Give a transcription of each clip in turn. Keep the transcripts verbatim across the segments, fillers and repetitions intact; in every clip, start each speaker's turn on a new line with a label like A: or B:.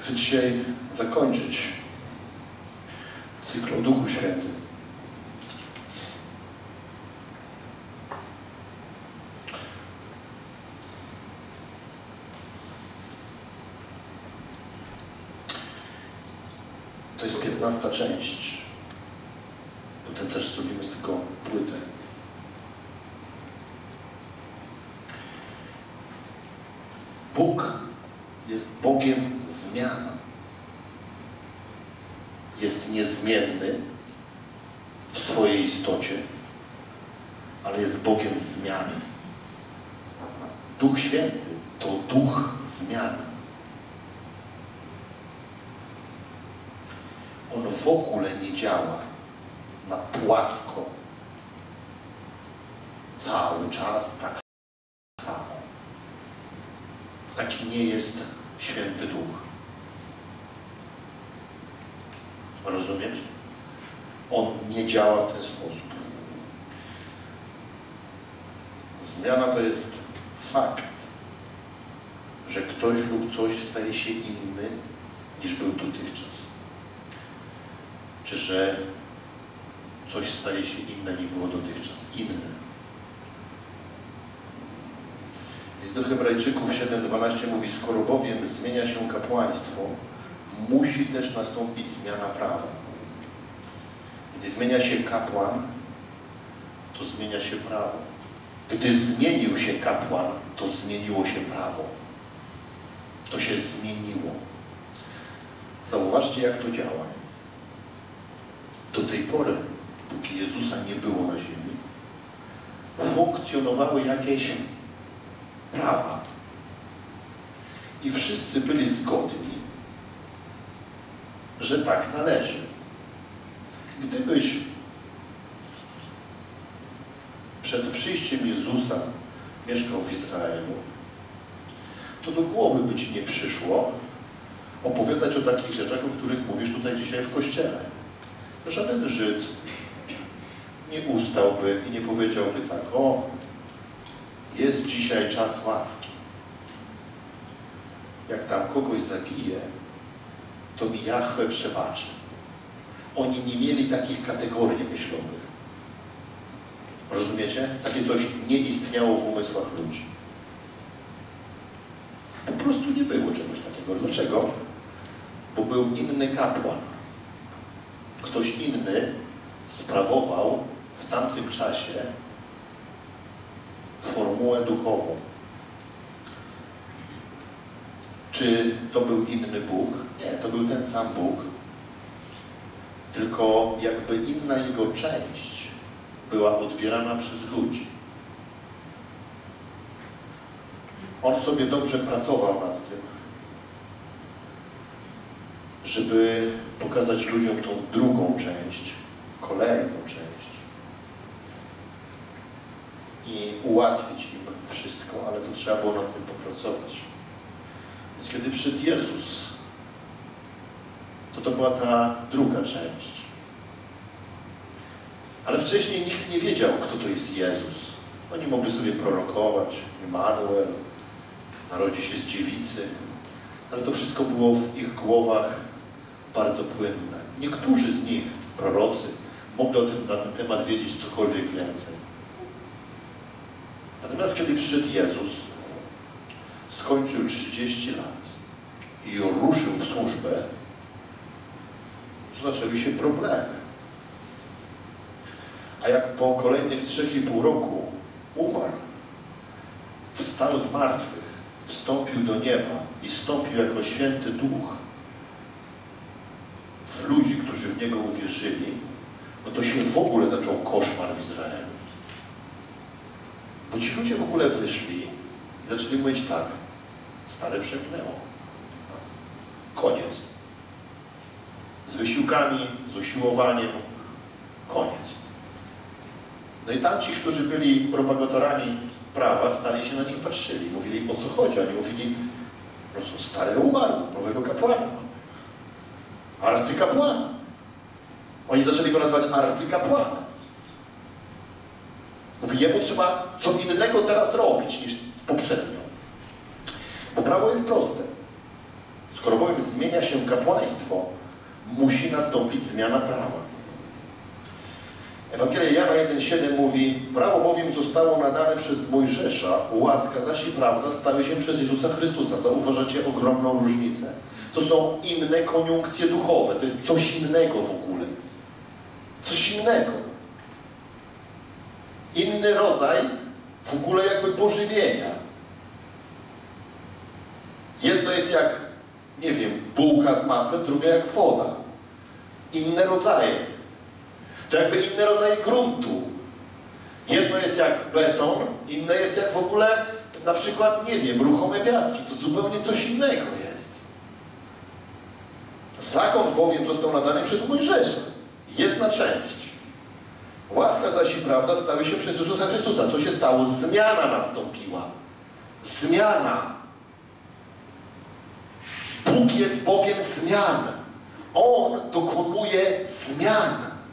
A: Chcę dzisiaj zakończyć cykl o Duchu Świętym. To jest piętnasta część. Potem też zrobimy z tego płytę. Bóg jest Bogiem zmian. Jest niezmienny w swojej istocie, ale jest Bogiem zmiany. Duch Święty to duch zmian. On w ogóle nie działa na płasko, cały czas tak samo. Taki nie jest Święty Duch. Rozumiesz? On nie działa w ten sposób. Zmiana to jest fakt, że ktoś lub coś staje się inny niż był dotychczas. Czy że coś staje się inne niż było dotychczas. Inne. List do Hebrajczyków siedem dwanaście mówi, skoro bowiem zmienia się kapłaństwo, musi też nastąpić zmiana prawa. Gdy zmienia się kapłan, to zmienia się prawo. Gdy zmienił się kapłan, to zmieniło się prawo. To się zmieniło. Zauważcie, jak to działa. Do tej pory, póki Jezusa nie było na ziemi, funkcjonowały jakieś prawa. I wszyscy byli zgodni, że tak należy. Gdybyś przed przyjściem Jezusa mieszkał w Izraelu, to do głowy by ci nie przyszło opowiadać o takich rzeczach, o których mówisz tutaj dzisiaj w Kościele. Żaden Żyd nie ustałby i nie powiedziałby tak, o, jest dzisiaj czas łaski. Jak tam kogoś zabije, to mi Jahwe przebaczy. Oni nie mieli takich kategorii myślowych. Rozumiecie? Takie coś nie istniało w umysłach ludzi. Po prostu nie było czegoś takiego. Dlaczego? Bo był inny kapłan. Ktoś inny sprawował w tamtym czasie formułę duchową. Czy to był inny Bóg? Nie, to był ten sam Bóg, tylko jakby inna jego część była odbierana przez ludzi. On sobie dobrze pracował nad tym, żeby pokazać ludziom tą drugą część, kolejną część i ułatwić im wszystko, ale to trzeba było nad tym popracować. Więc kiedy przyszedł Jezus, to to była ta druga część. Ale wcześniej nikt nie wiedział, kto to jest Jezus. Oni mogli sobie prorokować, Immanuel, narodzi się z dziewicy, ale to wszystko było w ich głowach bardzo płynne. Niektórzy z nich, prorocy, mogli o tym, na ten temat wiedzieć cokolwiek więcej. Natomiast kiedy przyszedł Jezus, skończył trzydzieści lat i ruszył w służbę, zaczęły się problemy. A jak po kolejnych trzech i pół roku umarł, wstał z martwych, wstąpił do nieba i wstąpił jako święty duch w ludzi, którzy w Niego uwierzyli, no to się w ogóle zaczął koszmar w Izraelu. Bo ci ludzie w ogóle wyszli i zaczęli mówić tak, stare przeminęło. Koniec. Z wysiłkami, z usiłowaniem, koniec. No i tamci, którzy byli propagatorami prawa, stali się na nich patrzyli. Mówili, o co chodzi? Oni mówili, no są stare umarły, nowego kapłana. Arcykapłana. Oni zaczęli go nazywać arcykapłanem. Mówi, jemu trzeba co innego teraz robić niż poprzednio. Bo prawo jest proste. Skoro bowiem zmienia się kapłaństwo, musi nastąpić zmiana prawa. Ewangelia Jana jeden siedem mówi: prawo bowiem zostało nadane przez Mojżesza, łaska zaś i prawda stały się przez Jezusa Chrystusa. Zauważacie ogromną różnicę? To są inne koniunkcje duchowe, to jest coś innego w ogóle. Coś innego. Inny rodzaj w ogóle jakby pożywienia. Jedno jest jak, nie wiem, bułka z masłem, drugie jak woda. Inne rodzaje. To jakby inne rodzaje gruntu. Jedno jest jak beton, inne jest jak w ogóle, na przykład, nie wiem, ruchome piaski. To zupełnie coś innego jest. Zakon bowiem został nadany przez Mojżesza. Jedna część. Łaska zaś i prawda stały się przez Jezusa Chrystusa. Co się stało? Zmiana nastąpiła. Zmiana. Bóg jest Bogiem zmian. On dokonuje zmian.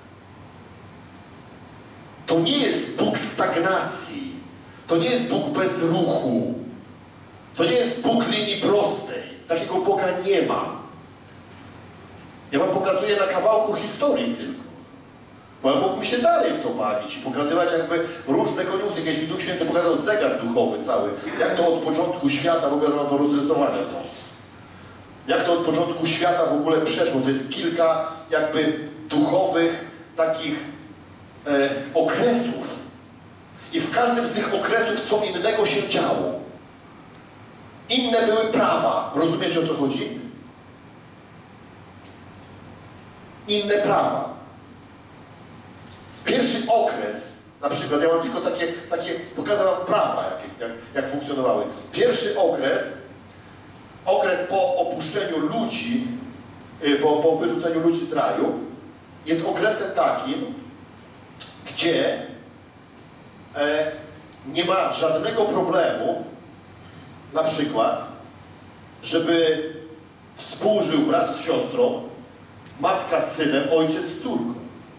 A: To nie jest Bóg stagnacji. To nie jest Bóg bez ruchu. To nie jest Bóg linii prostej. Takiego Boga nie ma. Ja wam pokazuję na kawałku historii tylko. Bo mógłbym się dalej w to bawić i pokazywać jakby różne koniunkcje. Kiedyś mi Duch Święty pokazał zegar duchowy cały. Jak to od początku świata w ogóle mam to rozrysowane w domu. Jak to od początku świata w ogóle przeszło. To jest kilka jakby duchowych takich e, okresów. I w każdym z tych okresów co innego się działo. Inne były prawa. Rozumiecie, o co chodzi? Inne prawa. Pierwszy okres, na przykład, ja mam tylko takie, takie pokazałem wam prawa, jak, jak, jak funkcjonowały. Pierwszy okres, okres po opuszczeniu ludzi, po, po wyrzuceniu ludzi z raju, jest okresem takim, gdzie e, nie ma żadnego problemu, na przykład, żeby współżył brat z siostrą, matka z synem, ojciec z córką.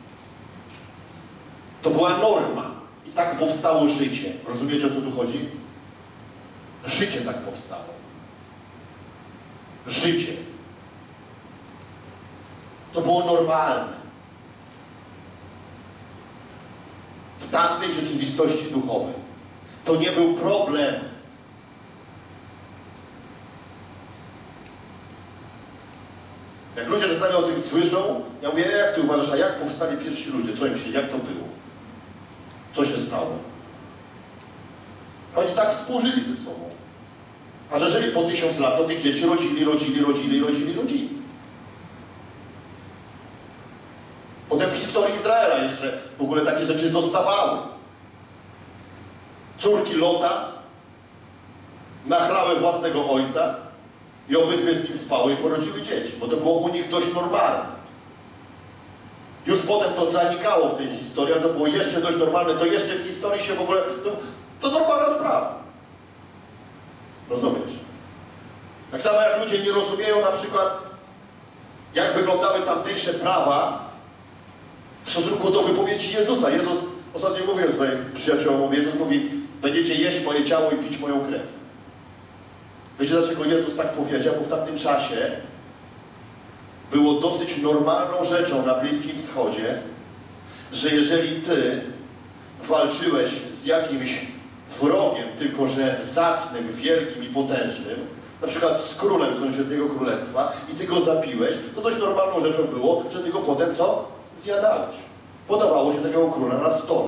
A: To była norma. I tak powstało życie. Rozumiecie, o co tu chodzi? Życie tak powstało. Życie. To było normalne. W tamtej rzeczywistości duchowej. To nie był problem. Jak ludzie czasami o tym słyszą, ja mówię, jak ty uważasz, a jak powstali pierwsi ludzie? Co im się, jak to było? Co się stało? Oni tak współżyli ze sobą. A że żyli po tysiąc lat, to tych dzieci rodzili, rodzili, rodzili, rodzili, rodzili. Potem w historii Izraela jeszcze w ogóle takie rzeczy zostawały. Córki Lota nachlały własnego ojca i obydwie z nim spały i porodziły dzieci, bo to było u nich dość normalne. Już potem to zanikało w tej historii, ale to było jeszcze dość normalne, to jeszcze w historii się w ogóle... To, to normalna sprawa. Rozumiesz? Tak samo jak ludzie nie rozumieją na przykład, jak wyglądały tamtejsze prawa w stosunku do wypowiedzi Jezusa. Jezus, ostatnio mówię tutaj przyjaciołom, mówi, Jezus mówi, będziecie jeść moje ciało i pić moją krew. Wiecie, dlaczego Jezus tak powiedział? Bo w tamtym czasie było dosyć normalną rzeczą na Bliskim Wschodzie, że jeżeli ty walczyłeś z jakimś wrogiem, tylko że zacnym, wielkim i potężnym, na przykład z królem sąsiedniego królestwa i ty go zabiłeś, to dość normalną rzeczą było, że ty go potem co? Zjadałeś. Podawało się takiego króla na stole.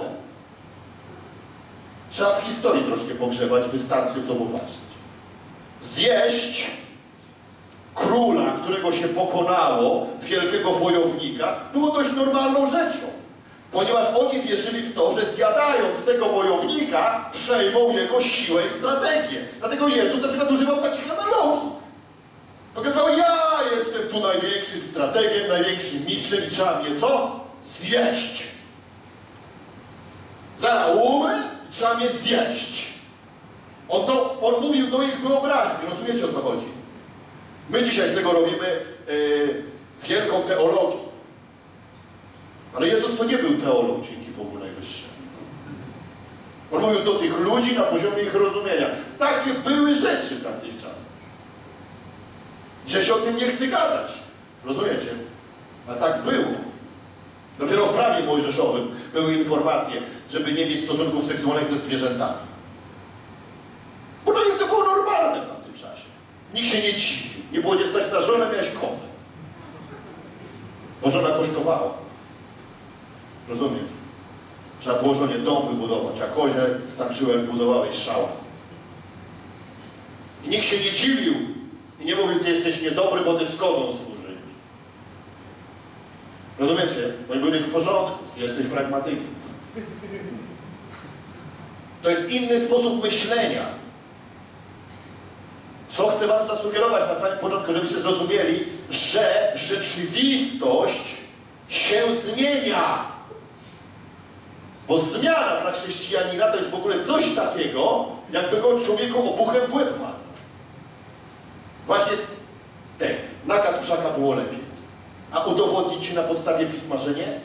A: Trzeba w historii troszkę pogrzebać, wystarczy w to popatrzeć. Zjeść króla, którego się pokonało, wielkiego wojownika, było dość normalną rzeczą. Ponieważ oni wierzyli w to, że zjadając tego wojownika, przejmą jego siłę i strategię. Dlatego Jezus na przykład używał takich analogii. Pokazywał, ja jestem tu największym strategiem, największym mistrzem i trzeba mnie co? Zjeść. Zaraz umrę i trzeba mnie zjeść. On, to, on mówił do ich wyobraźni, rozumiecie, o co chodzi? My dzisiaj z tego robimy yy, wielką teologię. Ale Jezus to nie był teolog, dzięki Bogu Najwyższemu. On mówił do tych ludzi na poziomie ich rozumienia. Takie były rzeczy w tamtych czasach. Dzisiaj się o tym nie chce gadać. Rozumiecie? A tak było. Dopiero w prawie mojżeszowym były informacje, żeby nie mieć stosunków seksualnych ze zwierzętami. Bo dla nich to było normalne w tamtym czasie. Nikt się nie dziwił. Nie było gdzie stać na żonę, miałeś kozę. Bo żona kosztowała. Rozumiesz? Trzeba było żonie dom wybudować, a kozie starczyło, jak zbudowałeś szałas. I nikt się nie dziwił i nie mówił, ty jesteś niedobry, bo ty z kozą służysz. Rozumiecie? Oni byli w porządku. Jesteś pragmatykiem. To jest inny sposób myślenia. Co chcę wam zasugerować na samym początku, żebyście zrozumieli, że rzeczywistość się zmienia. Bo zmiana dla chrześcijanina to jest w ogóle coś takiego, jakby go człowieku obuchem w łeb walnął. Właśnie tekst. Nakaz pszaka było lepiej. A udowodnić ci na podstawie pisma, że nie?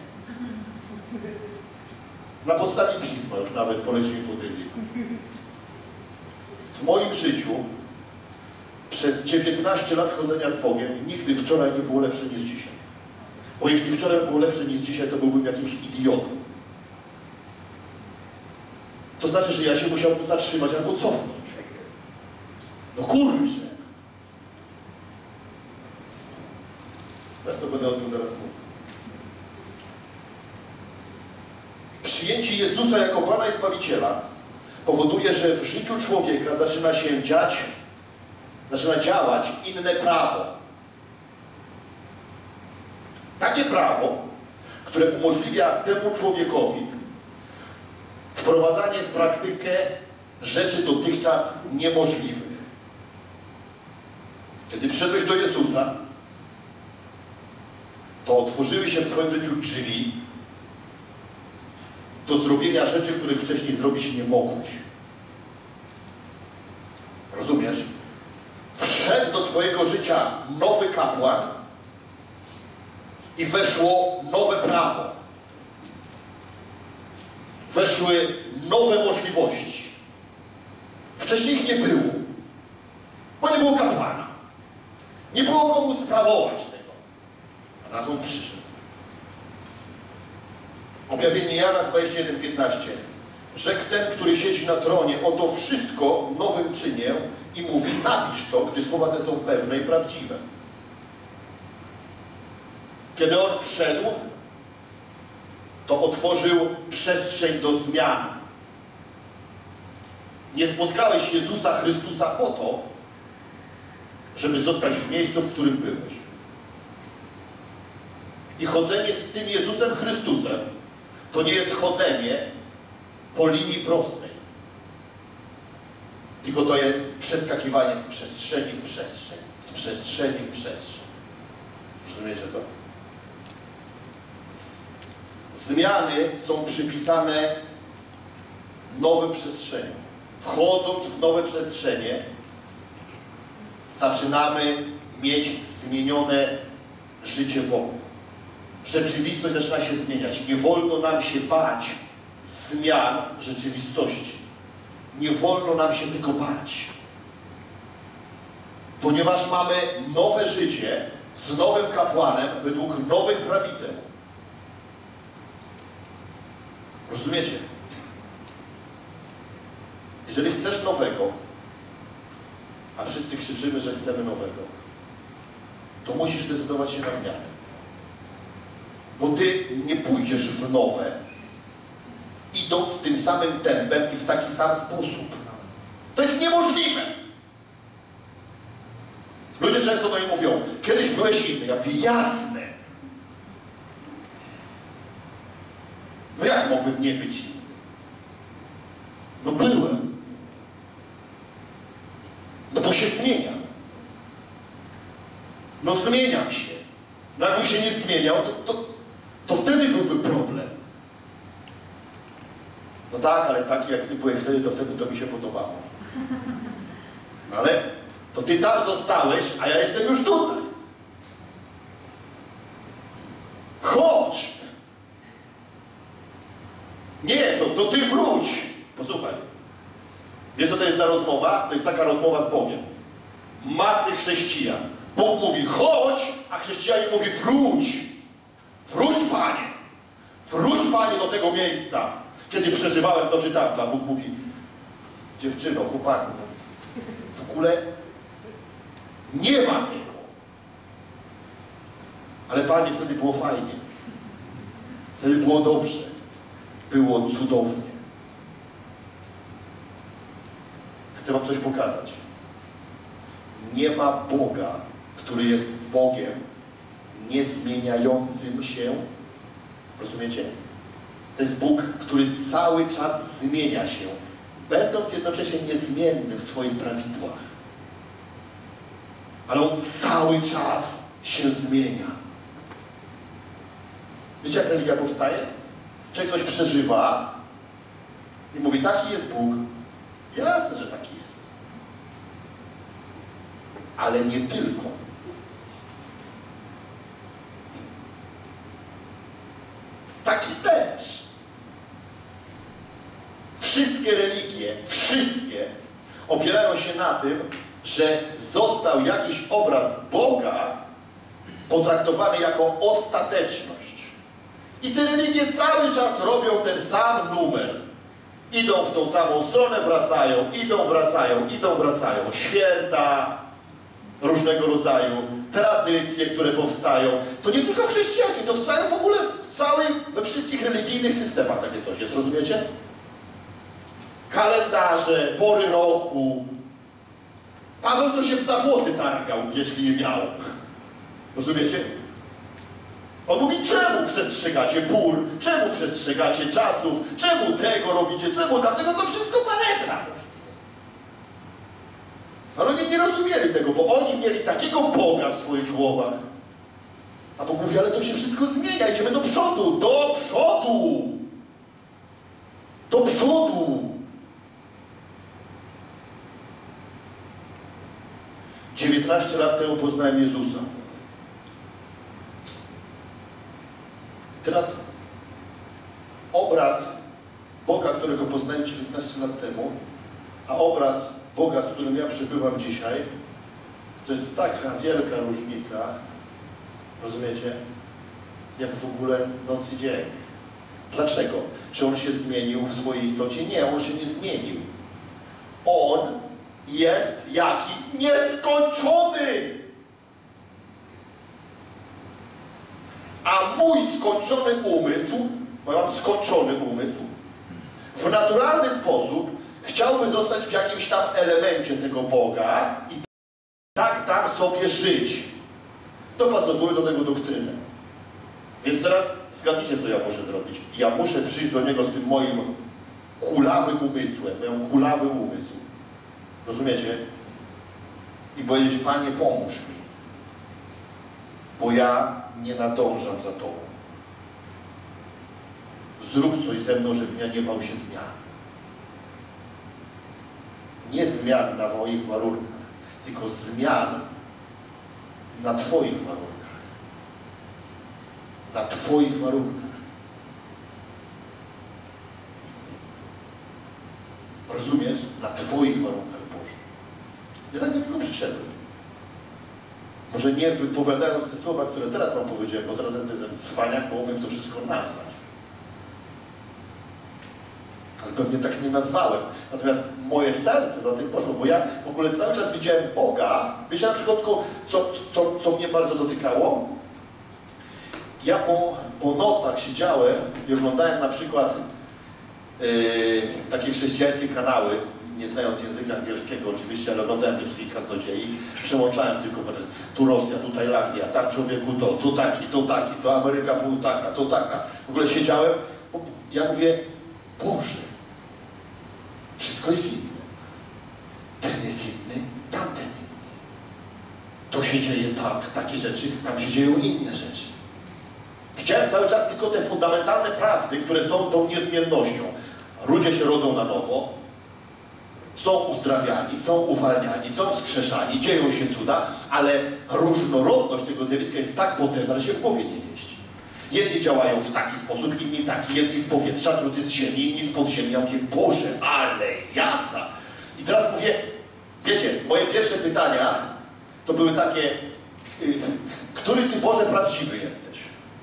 A: Na podstawie pisma już nawet polecimy po tym wieku. W moim życiu przez dziewiętnaście lat chodzenia z Bogiem nigdy wczoraj nie było lepsze niż dzisiaj. Bo jeśli wczoraj było lepsze niż dzisiaj, to byłbym jakimś idiotą. To znaczy, że ja się musiałbym zatrzymać albo cofnąć. No kurczę. Zresztą będę o tym zaraz mówił. Przyjęcie Jezusa jako Pana i Zbawiciela powoduje, że w życiu człowieka zaczyna się dziać, zaczyna działać inne prawo. Takie prawo, które umożliwia temu człowiekowi wprowadzanie w praktykę rzeczy dotychczas niemożliwych. Kiedy przyszedłeś do Jezusa, to otworzyły się w twoim życiu drzwi do zrobienia rzeczy, których wcześniej zrobić nie mogłeś. Rozumiesz? Wszedł do twojego życia nowy kapłan i weszło nowe prawo. Weszły nowe możliwości. Wcześniej ich nie było, bo nie było kapłana. Nie było komu sprawować tego. A raz on przyszedł. Objawienie Jana dwadzieścia jeden piętnaście. Rzekł ten, który siedzi na tronie, oto wszystko nowym czynię i mówi, napisz to, gdyż słowa te są pewne i prawdziwe. Kiedy on wszedł, to otworzył przestrzeń do zmian. Nie spotkałeś Jezusa Chrystusa po to, żeby zostać w miejscu, w którym byłeś. I chodzenie z tym Jezusem Chrystusem to nie jest chodzenie po linii prostej, tylko to jest przeskakiwanie z przestrzeni w przestrzeń, z przestrzeni w przestrzeń. Rozumiecie to? Zmiany są przypisane nowym przestrzeniom. Wchodząc w nowe przestrzenie, zaczynamy mieć zmienione życie wokół. Rzeczywistość zaczyna się zmieniać. Nie wolno nam się bać zmian rzeczywistości. Nie wolno nam się tego bać. Ponieważ mamy nowe życie z nowym kapłanem według nowych prawideł. Rozumiecie? Jeżeli chcesz nowego, a wszyscy krzyczymy, że chcemy nowego, to musisz zdecydować się na zmianę. Bo ty nie pójdziesz w nowe, idąc tym samym tempem i w taki sam sposób. To jest niemożliwe. Ludzie często do mnie mówią, kiedyś byłeś inny. Ja mówię, jasne. No jak mogłem nie być inny? No byłem. No bo się zmieniam. No zmieniam się. No jakbym się nie zmieniał, to, to, to wtedy byłby problem. No tak, ale taki jak ty byłeś wtedy, to wtedy to mi się podobało. No ale to ty tam zostałeś, a ja jestem już tutaj. Chodź! Nie, to, to ty wróć! Posłuchaj. Wiesz co to jest za rozmowa? To jest taka rozmowa z Bogiem. Masy chrześcijan Bóg mówi chodź, a chrześcijanin mówi wróć. Wróć, Panie. Wróć, Panie, do tego miejsca. Kiedy przeżywałem to, czy tamto, a Bóg mówi dziewczyno, chłopaku, w ogóle nie ma tego. Ale Panie, wtedy było fajnie. Wtedy było dobrze. Było cudownie. Chcę wam coś pokazać. Nie ma Boga, który jest Bogiem niezmieniającym się. Rozumiecie? To jest Bóg, który cały czas zmienia się, będąc jednocześnie niezmienny w swoich prawidłach. Ale On cały czas się zmienia. Wiecie, jak religia powstaje? Czy ktoś przeżywa i mówi, taki jest Bóg. Jasne, że taki jest. Ale nie tylko. Taki też. Wszystkie religie, wszystkie opierają się na tym, że został jakiś obraz Boga potraktowany jako ostateczność. I te religie cały czas robią ten sam numer. Idą w tą samą stronę, wracają, idą, wracają, idą, wracają. Święta różnego rodzaju, tradycje, które powstają. To nie tylko w chrześcijaństwie, to w całym w ogóle, w całej, we wszystkich religijnych systemach takie coś jest, rozumiecie? Kalendarze, pory roku. Paweł to się za włosy targał, jeśli je miał. Rozumiecie? On mówi, czemu przestrzegacie pór, czemu przestrzegacie czasów, czemu tego robicie, czemu tamtego, to wszystko panetra. Ale oni nie rozumieli tego, bo oni mieli takiego Boga w swoich głowach. A Bóg mówi, ale to się wszystko zmienia, idziemy do przodu, do przodu, do przodu. dziewiętnaście lat temu poznałem Jezusa. I teraz obraz Boga, którego poznałem dziewiętnaście lat temu, a obraz Boga, z którym ja przebywam dzisiaj, to jest taka wielka różnica, rozumiecie, jak w ogóle noc i dzień. Dlaczego? Czy On się zmienił w swojej istocie? Nie, On się nie zmienił. On jest jaki? Nieskończony! A mój skończony umysł, bo ja mam skończony umysł, w naturalny sposób chciałby zostać w jakimś tam elemencie tego Boga i tak tam sobie żyć, dopasowując do tego doktrynę. Więc teraz zgadnijcie, co ja muszę zrobić. Ja muszę przyjść do Niego z tym moim kulawym umysłem, moją kulawy umysł. Rozumiecie? I powiedzieć, Panie, pomóż mi, bo ja nie nadążam za Tobą. Zrób coś ze mną, żebym ja nie bał się zmian. Nie zmian na moich warunkach, tylko zmian na Twoich warunkach. Na Twoich warunkach. Rozumiesz? Na Twoich warunkach, Boże. Ja tak do Niego przyszedłem. Może nie wypowiadając te słowa, które teraz Wam powiedziałem, bo teraz jestem cwaniak, bo umiem to wszystko nazwać. Ale pewnie tak nie nazwałem. Natomiast moje serce za tym poszło, bo ja w ogóle cały czas widziałem Boga. Wiecie na przykład, co, co, co mnie bardzo dotykało? Ja po, po nocach siedziałem i oglądałem na przykład yy, takie chrześcijańskie kanały, nie znając języka angielskiego oczywiście, ale oglądałem tych wszystkich kaznodziei, przełączałem tylko, tu Rosja, tu Tajlandia, tam człowieku to, tu taki, to taki, to Ameryka pół taka, to taka. W ogóle siedziałem, ja mówię, Boże, wszystko jest inne. Ten jest inny, tamten inny. To się dzieje tak, takie rzeczy, tam się dzieją inne rzeczy. Widziałem cały czas tylko te fundamentalne prawdy, które są tą niezmiennością. Ludzie się rodzą na nowo, są uzdrawiani, są uwalniani, są wskrzeszani, dzieją się cuda, ale różnorodność tego zjawiska jest tak potężna, że się w głowie nie mieści. Jedni działają w taki sposób, inni taki, jedni z powietrza, drudzy z ziemi, inni z podziemi. Ja mówię, Boże, ale jazda! I teraz mówię, wiecie, moje pierwsze pytania to były takie, który Ty, Boże, prawdziwy jesteś.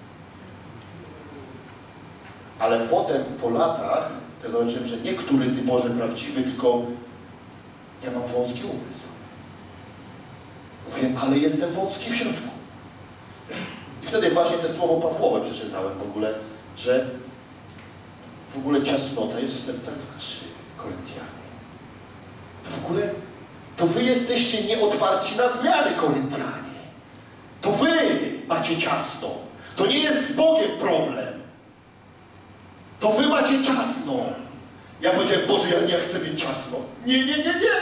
A: Ale potem, po latach, ja zobaczyłem, że nie który Ty, Boże, prawdziwy, tylko ja mam wąski umysł. Mówię, ale jestem wąski w środku. I wtedy właśnie te słowo Pawłowe przeczytałem w ogóle, że w ogóle ciasnota jest w sercach waszych, Koryntianie. To w ogóle, to wy jesteście nieotwarci na zmiany, Koryntianie. To wy macie ciasno. To nie jest z Bogiem problem. To wy macie ciasno. Ja powiedziałem, Boże, ja nie chcę mieć ciasno. Nie, nie, nie, nie.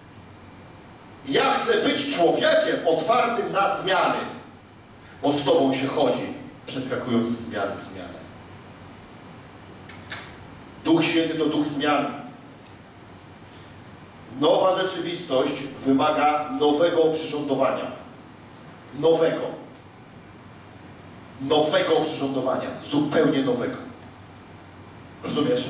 A: Ja chcę być człowiekiem otwartym na zmiany. Bo z Tobą się chodzi, przeskakując z zmiany w zmianę. Duch Święty to duch zmian. Nowa rzeczywistość wymaga nowego przyrządowania. Nowego. Nowego przyrządowania. Zupełnie nowego. Rozumiesz?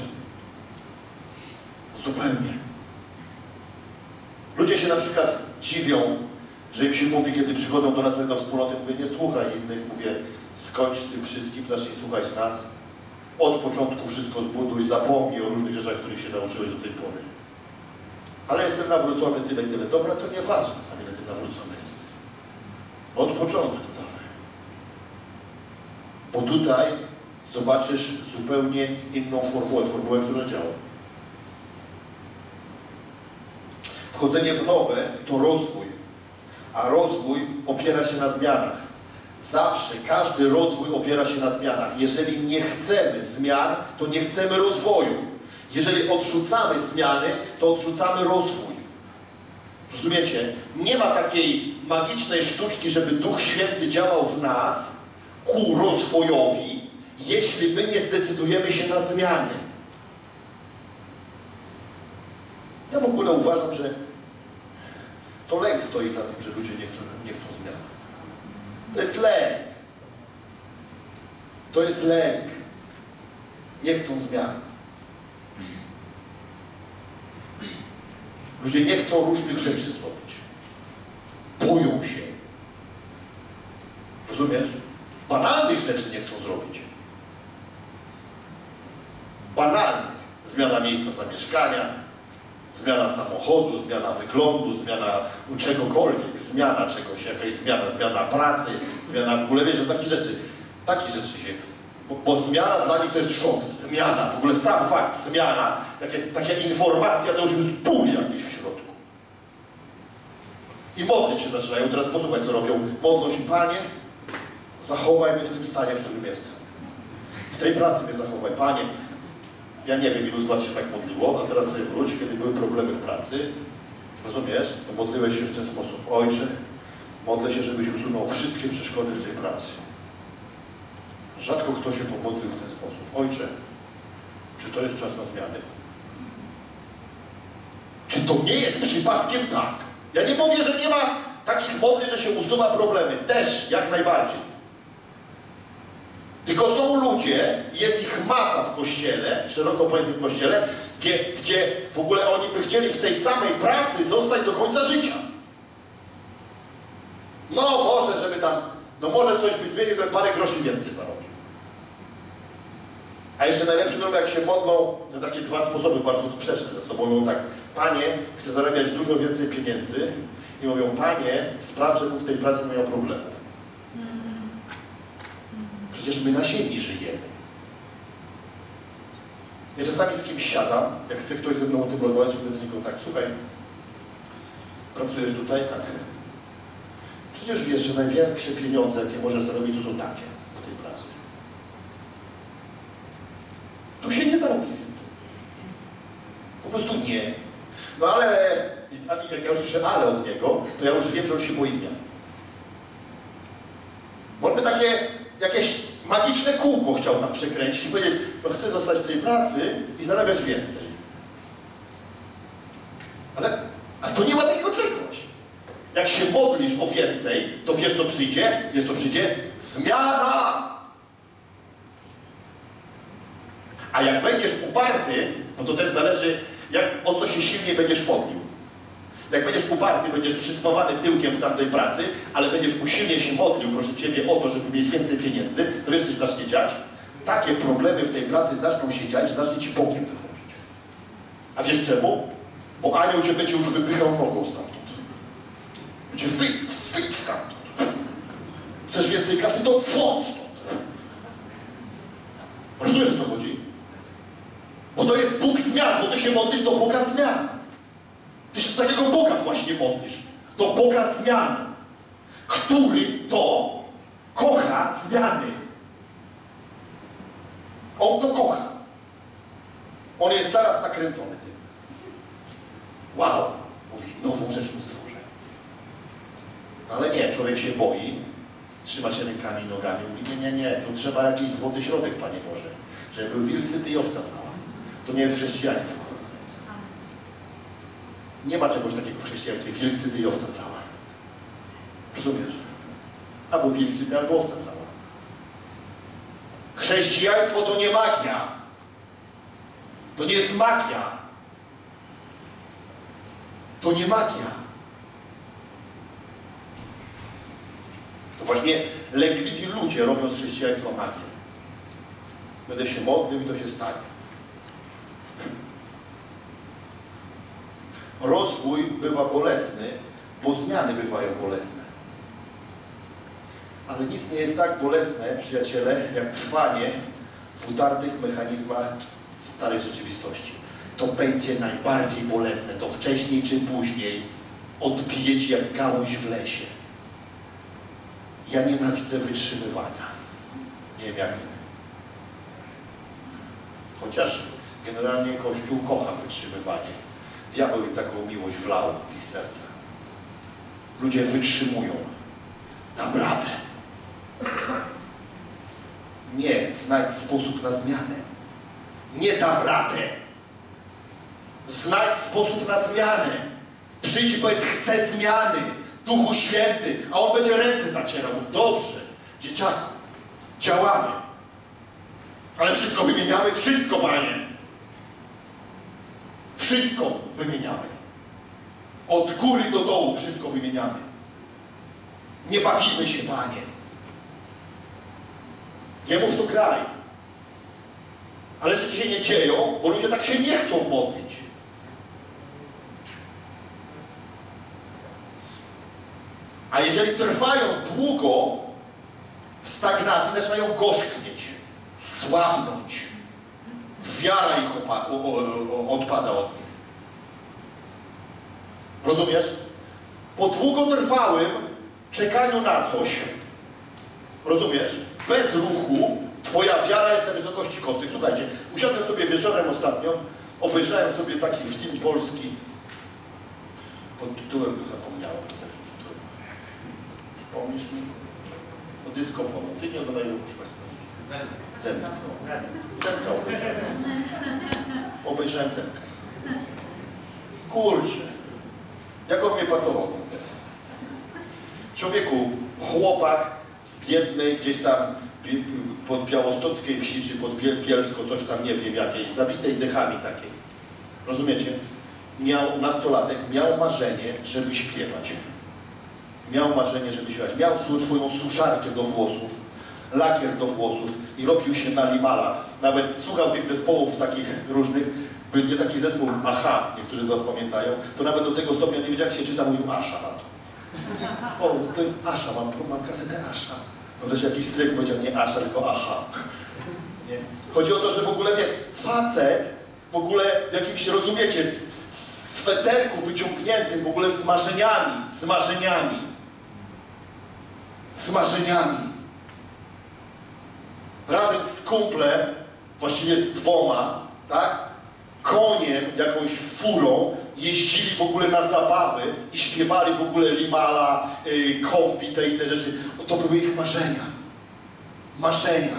A: Zupełnie. Ludzie się na przykład dziwią, że im się mówi, kiedy przychodzą do nas do wspólnoty, mówię, nie słuchaj innych, mówię, skończ z tym wszystkim, zacznij słuchać nas. Od początku wszystko zbuduj, zapomnij o różnych rzeczach, których się nauczyłeś do tej pory. Ale jestem nawrócony tyle i tyle. Dobra, to nieważne, tam ile ty nawrócony jesteś. Od początku dawaj. Bo tutaj zobaczysz zupełnie inną formułę, formułę, która działa. Wchodzenie w nowe to rozwój, a rozwój opiera się na zmianach. Zawsze, każdy rozwój opiera się na zmianach. Jeżeli nie chcemy zmian, to nie chcemy rozwoju. Jeżeli odrzucamy zmiany, to odrzucamy rozwój. Rozumiecie? Nie ma takiej magicznej sztuczki, żeby Duch Święty działał w nas ku rozwojowi, jeśli my nie zdecydujemy się na zmiany. Ja w ogóle uważam, że to lęk stoi za tym, że ludzie nie chcą, nie chcą zmian. To jest lęk. To jest lęk. Nie chcą zmian. Ludzie nie chcą różnych rzeczy zrobić. Boją się. Rozumiesz? Banalnych rzeczy nie chcą zrobić. Banalnych. Zmiana miejsca zamieszkania, zmiana samochodu, zmiana wyglądu, zmiana czegokolwiek, zmiana czegoś, jakaś zmiana, zmiana pracy, zmiana w ogóle, wiesz, że takie rzeczy, takie rzeczy się, bo, bo zmiana dla nich to jest szok, zmiana, w ogóle sam fakt, zmiana, takie, taka informacja, to już jest ból jakiś w środku. I modlić się zaczynają, teraz posłuchaj, co robią, modlą się, Panie, zachowaj mnie w tym stanie, w którym jestem. W tej pracy mnie zachowaj, Panie. Ja nie wiem, ilu z was się tak modliło, a teraz sobie wróć, kiedy były problemy w pracy, rozumiesz, to modliłeś się w ten sposób. Ojcze, modlę się, żebyś usunął wszystkie przeszkody w tej pracy. Rzadko kto się pomodlił w ten sposób. Ojcze, czy to jest czas na zmiany? Czy to nie jest przypadkiem tak? Ja nie mówię, że nie ma takich modlitw, że się usuwa problemy. Też, jak najbardziej. Tylko są ludzie, jest ich masa w kościele, szeroko pojętym kościele, gdzie, gdzie w ogóle oni by chcieli w tej samej pracy zostać do końca życia. No może, żeby tam, no może coś by zmienił, to parę groszy więcej zarobił. A jeszcze najlepszy numer, jak się modlą na takie dwa sposoby bardzo sprzeczne ze sobą. Mówią tak, Panie, chcę zarabiać dużo więcej pieniędzy i mówią, Panie, spraw, żebym w tej pracy nie miał problemów. Przecież my na ziemi żyjemy. Ja czasami z kimś siadam, jak chce ktoś ze mną o tym rozmawiać, będę tylko tak, słuchaj, pracujesz tutaj? Tak. Przecież wiesz, że największe pieniądze, jakie możesz zarobić, to są takie w tej pracy. Tu się nie zarobi więcej. Po prostu nie. No ale, jak ja już słyszę ale od niego, to ja już wiem, że on się boi zmian. Bo on by takie jakieś magiczne kółko chciał nam przekręcić i powiedzieć, no chcę zostać w tej pracy i zarabiać więcej. Ale, ale to nie ma takiego czegoś. Jak się modlisz o więcej, to wiesz, to przyjdzie? Wiesz, to przyjdzie? Zmiana! A jak będziesz uparty, no to też zależy, jak, o co się silniej będziesz modlił. Jak będziesz uparty, będziesz przyspawany tyłkiem w tamtej pracy, ale będziesz usilnie się modlił, proszę Ciebie, o to, żeby mieć więcej pieniędzy, to wiesz, coś zacznie dziać? Takie problemy w tej pracy zaczną się dziać, że zacznie Ci bokiem wychodzić. A wiesz czemu? Bo anioł Cię będzie już wypychał nogą stamtąd. Będzie wyjdź, wyjdź stamtąd. Chcesz więcej kasy, to włącz stąd. Rozumiesz, o co chodzi? Bo to jest Bóg zmian, bo Ty się modlisz do Boga zmian. Ty się do takiego Boga właśnie modlisz. Do Boga zmian. Który to kocha zmiany. On to kocha. On jest zaraz nakręcony tym. Wow! Mówi, nową rzecz mu stworzę. No ale nie, człowiek się boi, trzyma się rękami i nogami. Mówi, nie, nie, nie, tu trzeba jakiś złoty środek, Panie Boże. Żeby był wilk, syty i owca cała. To nie jest chrześcijaństwo. Nie ma czegoś takiego w chrześcijaństwie. Wilk, syty i owca cała. Rozumiesz? Albo wilk, syty, albo owca cała. Chrześcijaństwo to nie magia. To nie jest magia. To nie magia. To właśnie lękliwi ludzie robią z chrześcijaństwa magię. Będę się modlił i to się stanie. Rozwój bywa bolesny, bo zmiany bywają bolesne. Ale nic nie jest tak bolesne, przyjaciele, jak trwanie w utartych mechanizmach starej rzeczywistości. To będzie najbardziej bolesne. To wcześniej czy później odbije ci jak gałąź w lesie. Ja nienawidzę wytrzymywania. Nie wiem jak wy. Chociaż generalnie Kościół kocha wytrzymywanie. Diabeł im taką miłość wlał w ich serca. Ludzie wytrzymują. Dam radę. Nie, znajdź sposób na zmianę. Nie dam radę. Znajdź sposób na zmianę. Przyjdź i powiedz, chcę zmiany. Duchu Święty. A on będzie ręce zacierał. Mów, dobrze, dzieciaku, działamy. Ale wszystko wymieniamy? Wszystko, Panie. Wszystko wymieniamy. Od góry do dołu wszystko wymieniamy. Nie bawimy się, Panie. Jemu w to graj. Ale rzeczy się nie dzieją, bo ludzie tak się nie chcą modlić. A jeżeli trwają długo w stagnacji, zaczynają gorzknieć, słabnąć. Wiara ich opa- o, o, o, odpada od nich. Rozumiesz? Po długotrwałym czekaniu na coś, rozumiesz? Bez ruchu, twoja wiara jest na wysokości kostek. Słuchajcie, usiadłem sobie wieczorem ostatnio, obejrzałem sobie taki film polski pod tytułem, zapomniałem, taki tytuł. Przypomnisz mi? O Disco Polo. Ty nie oglądaj go, proszę Państwa. Zemka. Zemka obejrzałem. Obejrzałem Zemkę. Kurczę. Jak on mnie pasował, ten Zemek. Człowieku, chłopak z biednej, gdzieś tam pod białostockiej wsi, czy pod Bielsko, coś tam, nie wiem, jakiejś, zabitej dechami takiej. Rozumiecie? Miał, nastolatek, miał marzenie, żeby śpiewać. Miał marzenie, żeby śpiewać. Miał swoją suszarkę do włosów, lakier do włosów i robił się na limala. Nawet słuchał tych zespołów takich różnych, był nie taki zespół Aha, niektórzy z was pamiętają, to nawet do tego stopnia nie wiedział, jak się czyta, mówił Asha na to. O, to jest Asha, mam, mam kasetę Asha. No wreszcie jakiś stryk powiedział, nie Asha, tylko Aha. Nie? Chodzi o to, że w ogóle, wiesz, facet w ogóle w jakimś, rozumiecie, z, z sweterku wyciągniętym, w ogóle z marzeniami, z marzeniami. Z marzeniami. Razem z kumplem, właściwie z dwoma, tak? Koniem, jakąś furą, jeździli w ogóle na zabawy i śpiewali w ogóle limala, yy, kombi, te inne rzeczy. To były ich marzenia. Marzenia.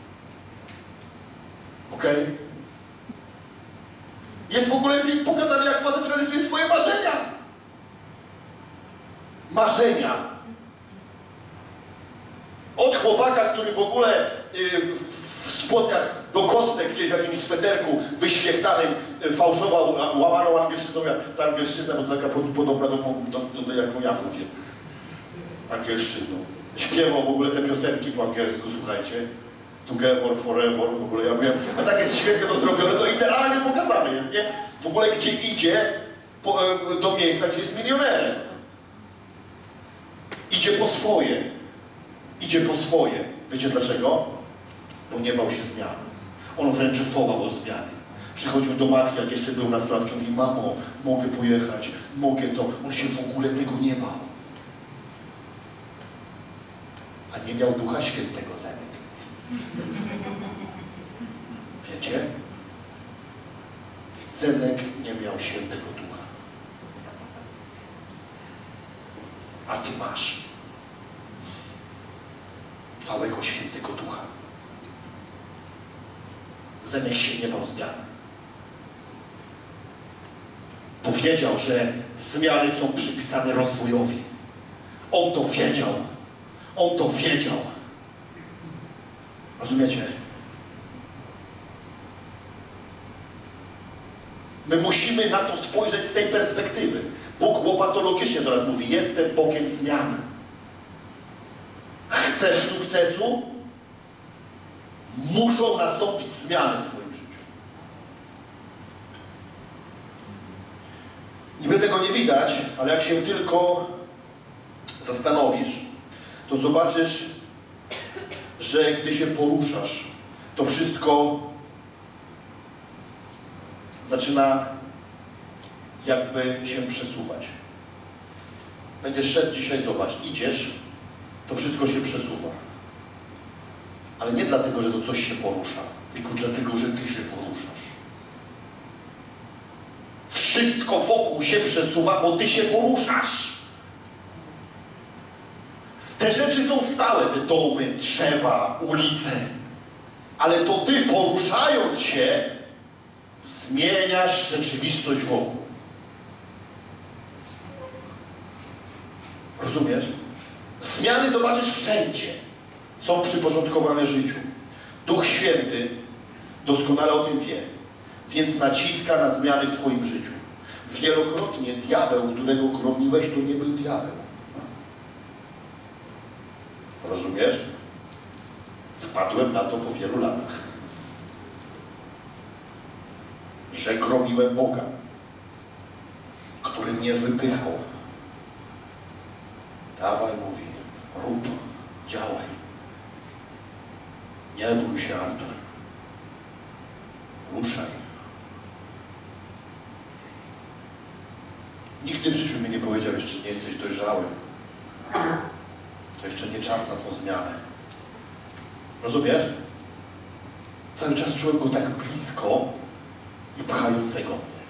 A: Okej? Okay? Jest w ogóle film pokazany, jak facet realizuje swoje marzenia. Marzenia. Od chłopaka, który w ogóle yy, w, w spodniach do kostek, gdzieś w jakimś sweterku wyświechtanym, fałszował, łamaną angielszczyzną, ta angielszczyzna, bo to taka podobna do, do, do, do jaką ja mówię, angielszczyzną. Śpiewał w ogóle te piosenki po angielsku, słuchajcie. Together, forever, w ogóle ja mówię, a tak jest świetnie to zrobione, to idealnie pokazane jest, nie? W ogóle gdzie idzie po, do miejsca, gdzie jest milionerem. Idzie po swoje. Idzie po swoje. Wiecie dlaczego? Bo nie bał się zmian. On wręcz wołał o zmiany. Przychodził do matki, jak jeszcze był nastolatkiem, mówi, mamo, mogę pojechać, mogę to. On się w ogóle tego nie bał. A nie miał Ducha Świętego, Zenek. Wiecie? Zenek nie miał Świętego Ducha. A ty masz całego Świętego Ducha. Zenek się nie bał zmian. Powiedział, że zmiany są przypisane rozwojowi. On to wiedział. On to wiedział. Rozumiecie? My musimy na to spojrzeć z tej perspektywy. Bóg łopatologicznie do nas mówi, jestem Bogiem zmian. Chcesz sukcesu? Muszą nastąpić zmiany w twoim życiu. Niby tego nie widać, ale jak się tylko zastanowisz, to zobaczysz, że gdy się poruszasz, to wszystko zaczyna jakby się przesuwać. Będziesz szedł dzisiaj, zobacz, idziesz, to wszystko się przesuwa. Ale nie dlatego, że to coś się porusza, tylko dlatego, że ty się poruszasz. Wszystko wokół się przesuwa, bo ty się poruszasz. Te rzeczy są stałe, te domy, drzewa, ulice. Ale to ty, poruszając się, zmieniasz rzeczywistość wokół. Rozumiesz? Zmiany zobaczysz wszędzie. Są przyporządkowane życiu. Duch Święty doskonale o tym wie, więc naciska na zmiany w twoim życiu. Wielokrotnie diabeł, którego gromiłeś, to nie był diabeł. Rozumiesz? Wpadłem na to po wielu latach. Że gromiłem Boga, który mnie wypychał. Dawaj, mówi, rób, działaj. Nie bój się, Artur. Ruszaj. Nigdy w życiu mi nie powiedział, jeszcze nie jesteś dojrzały. To jeszcze nie czas na tą zmianę. Rozumiesz? Cały czas czułem go tak blisko i pchającego mnie.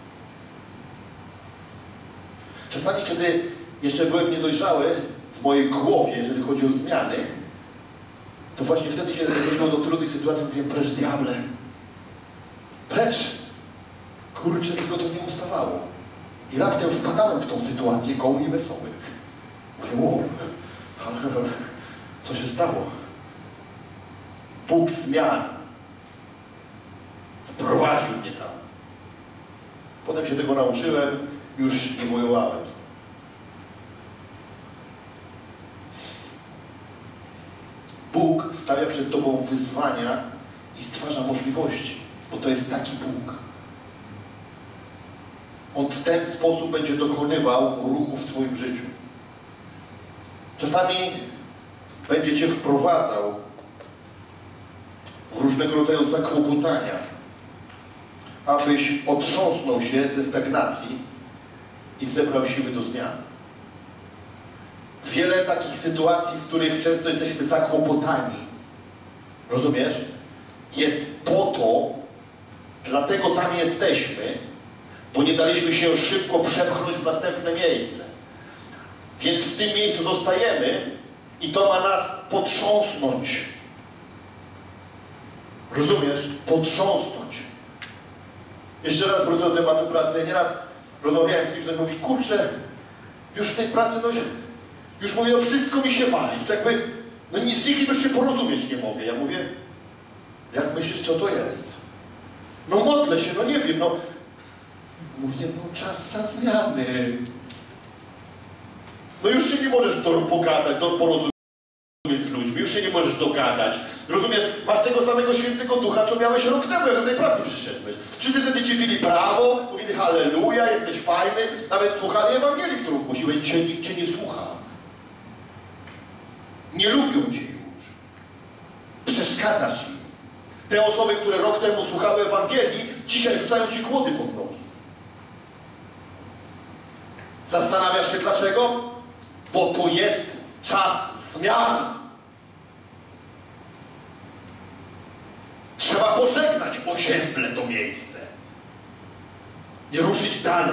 A: Czasami, kiedy jeszcze byłem niedojrzały w mojej głowie, jeżeli chodzi o zmiany, to właśnie wtedy, kiedy dochodziło do trudnych sytuacji, mówiłem, precz diable. Precz! Kurczę, tylko to nie ustawało. I raptem wpadałem w tą sytuację goły i wesoły. Mówię, wow, ale, ale co się stało? Bóg zmian wprowadził mnie tam. Potem się tego nauczyłem, już nie wojowałem. Bóg stawia przed tobą wyzwania i stwarza możliwości, bo to jest taki Bóg. On w ten sposób będzie dokonywał ruchu w twoim życiu. Czasami będzie cię wprowadzał w różnego rodzaju zakłopotania, abyś otrząsnął się ze stagnacji i zebrał siły do zmian. Wiele takich sytuacji, w których często jesteśmy zakłopotani, rozumiesz? Jest po to, dlatego tam jesteśmy, bo nie daliśmy się szybko przepchnąć w następne miejsce. Więc w tym miejscu zostajemy i to ma nas potrząsnąć. Rozumiesz? Potrząsnąć. Jeszcze raz wrócę do tematu pracy. Ja nieraz rozmawiałem z kimś, który mówi, kurczę, już w tej pracy, no już mówię, no wszystko mi się wali. To jakby, no nic z nikim już się porozumieć nie mogę. Ja mówię, Jak myślisz, co to jest? No modlę się, no nie wiem, no. Mówię, no czas na zmiany. No już się nie możesz do, pogadać, do, porozumieć z ludźmi, już się nie możesz dogadać. Rozumiesz, masz tego samego świętego ducha, co miałeś rok temu, jak do tej pracy przyszedłeś. Wszyscy wtedy ci bili brawo, mówili halleluja, jesteś fajny, nawet słuchali Ewangelii, którą głosiłeś. Dzisiaj nikt cię nie słucha. Nie lubią cię już. Przeszkadzasz im. Te osoby, które rok temu słuchały Ewangelii, dzisiaj rzucają ci kłody pod nogi. Zastanawiasz się dlaczego? Bo to jest czas zmian. Trzeba pożegnać osięble to miejsce. Nie ruszyć dalej.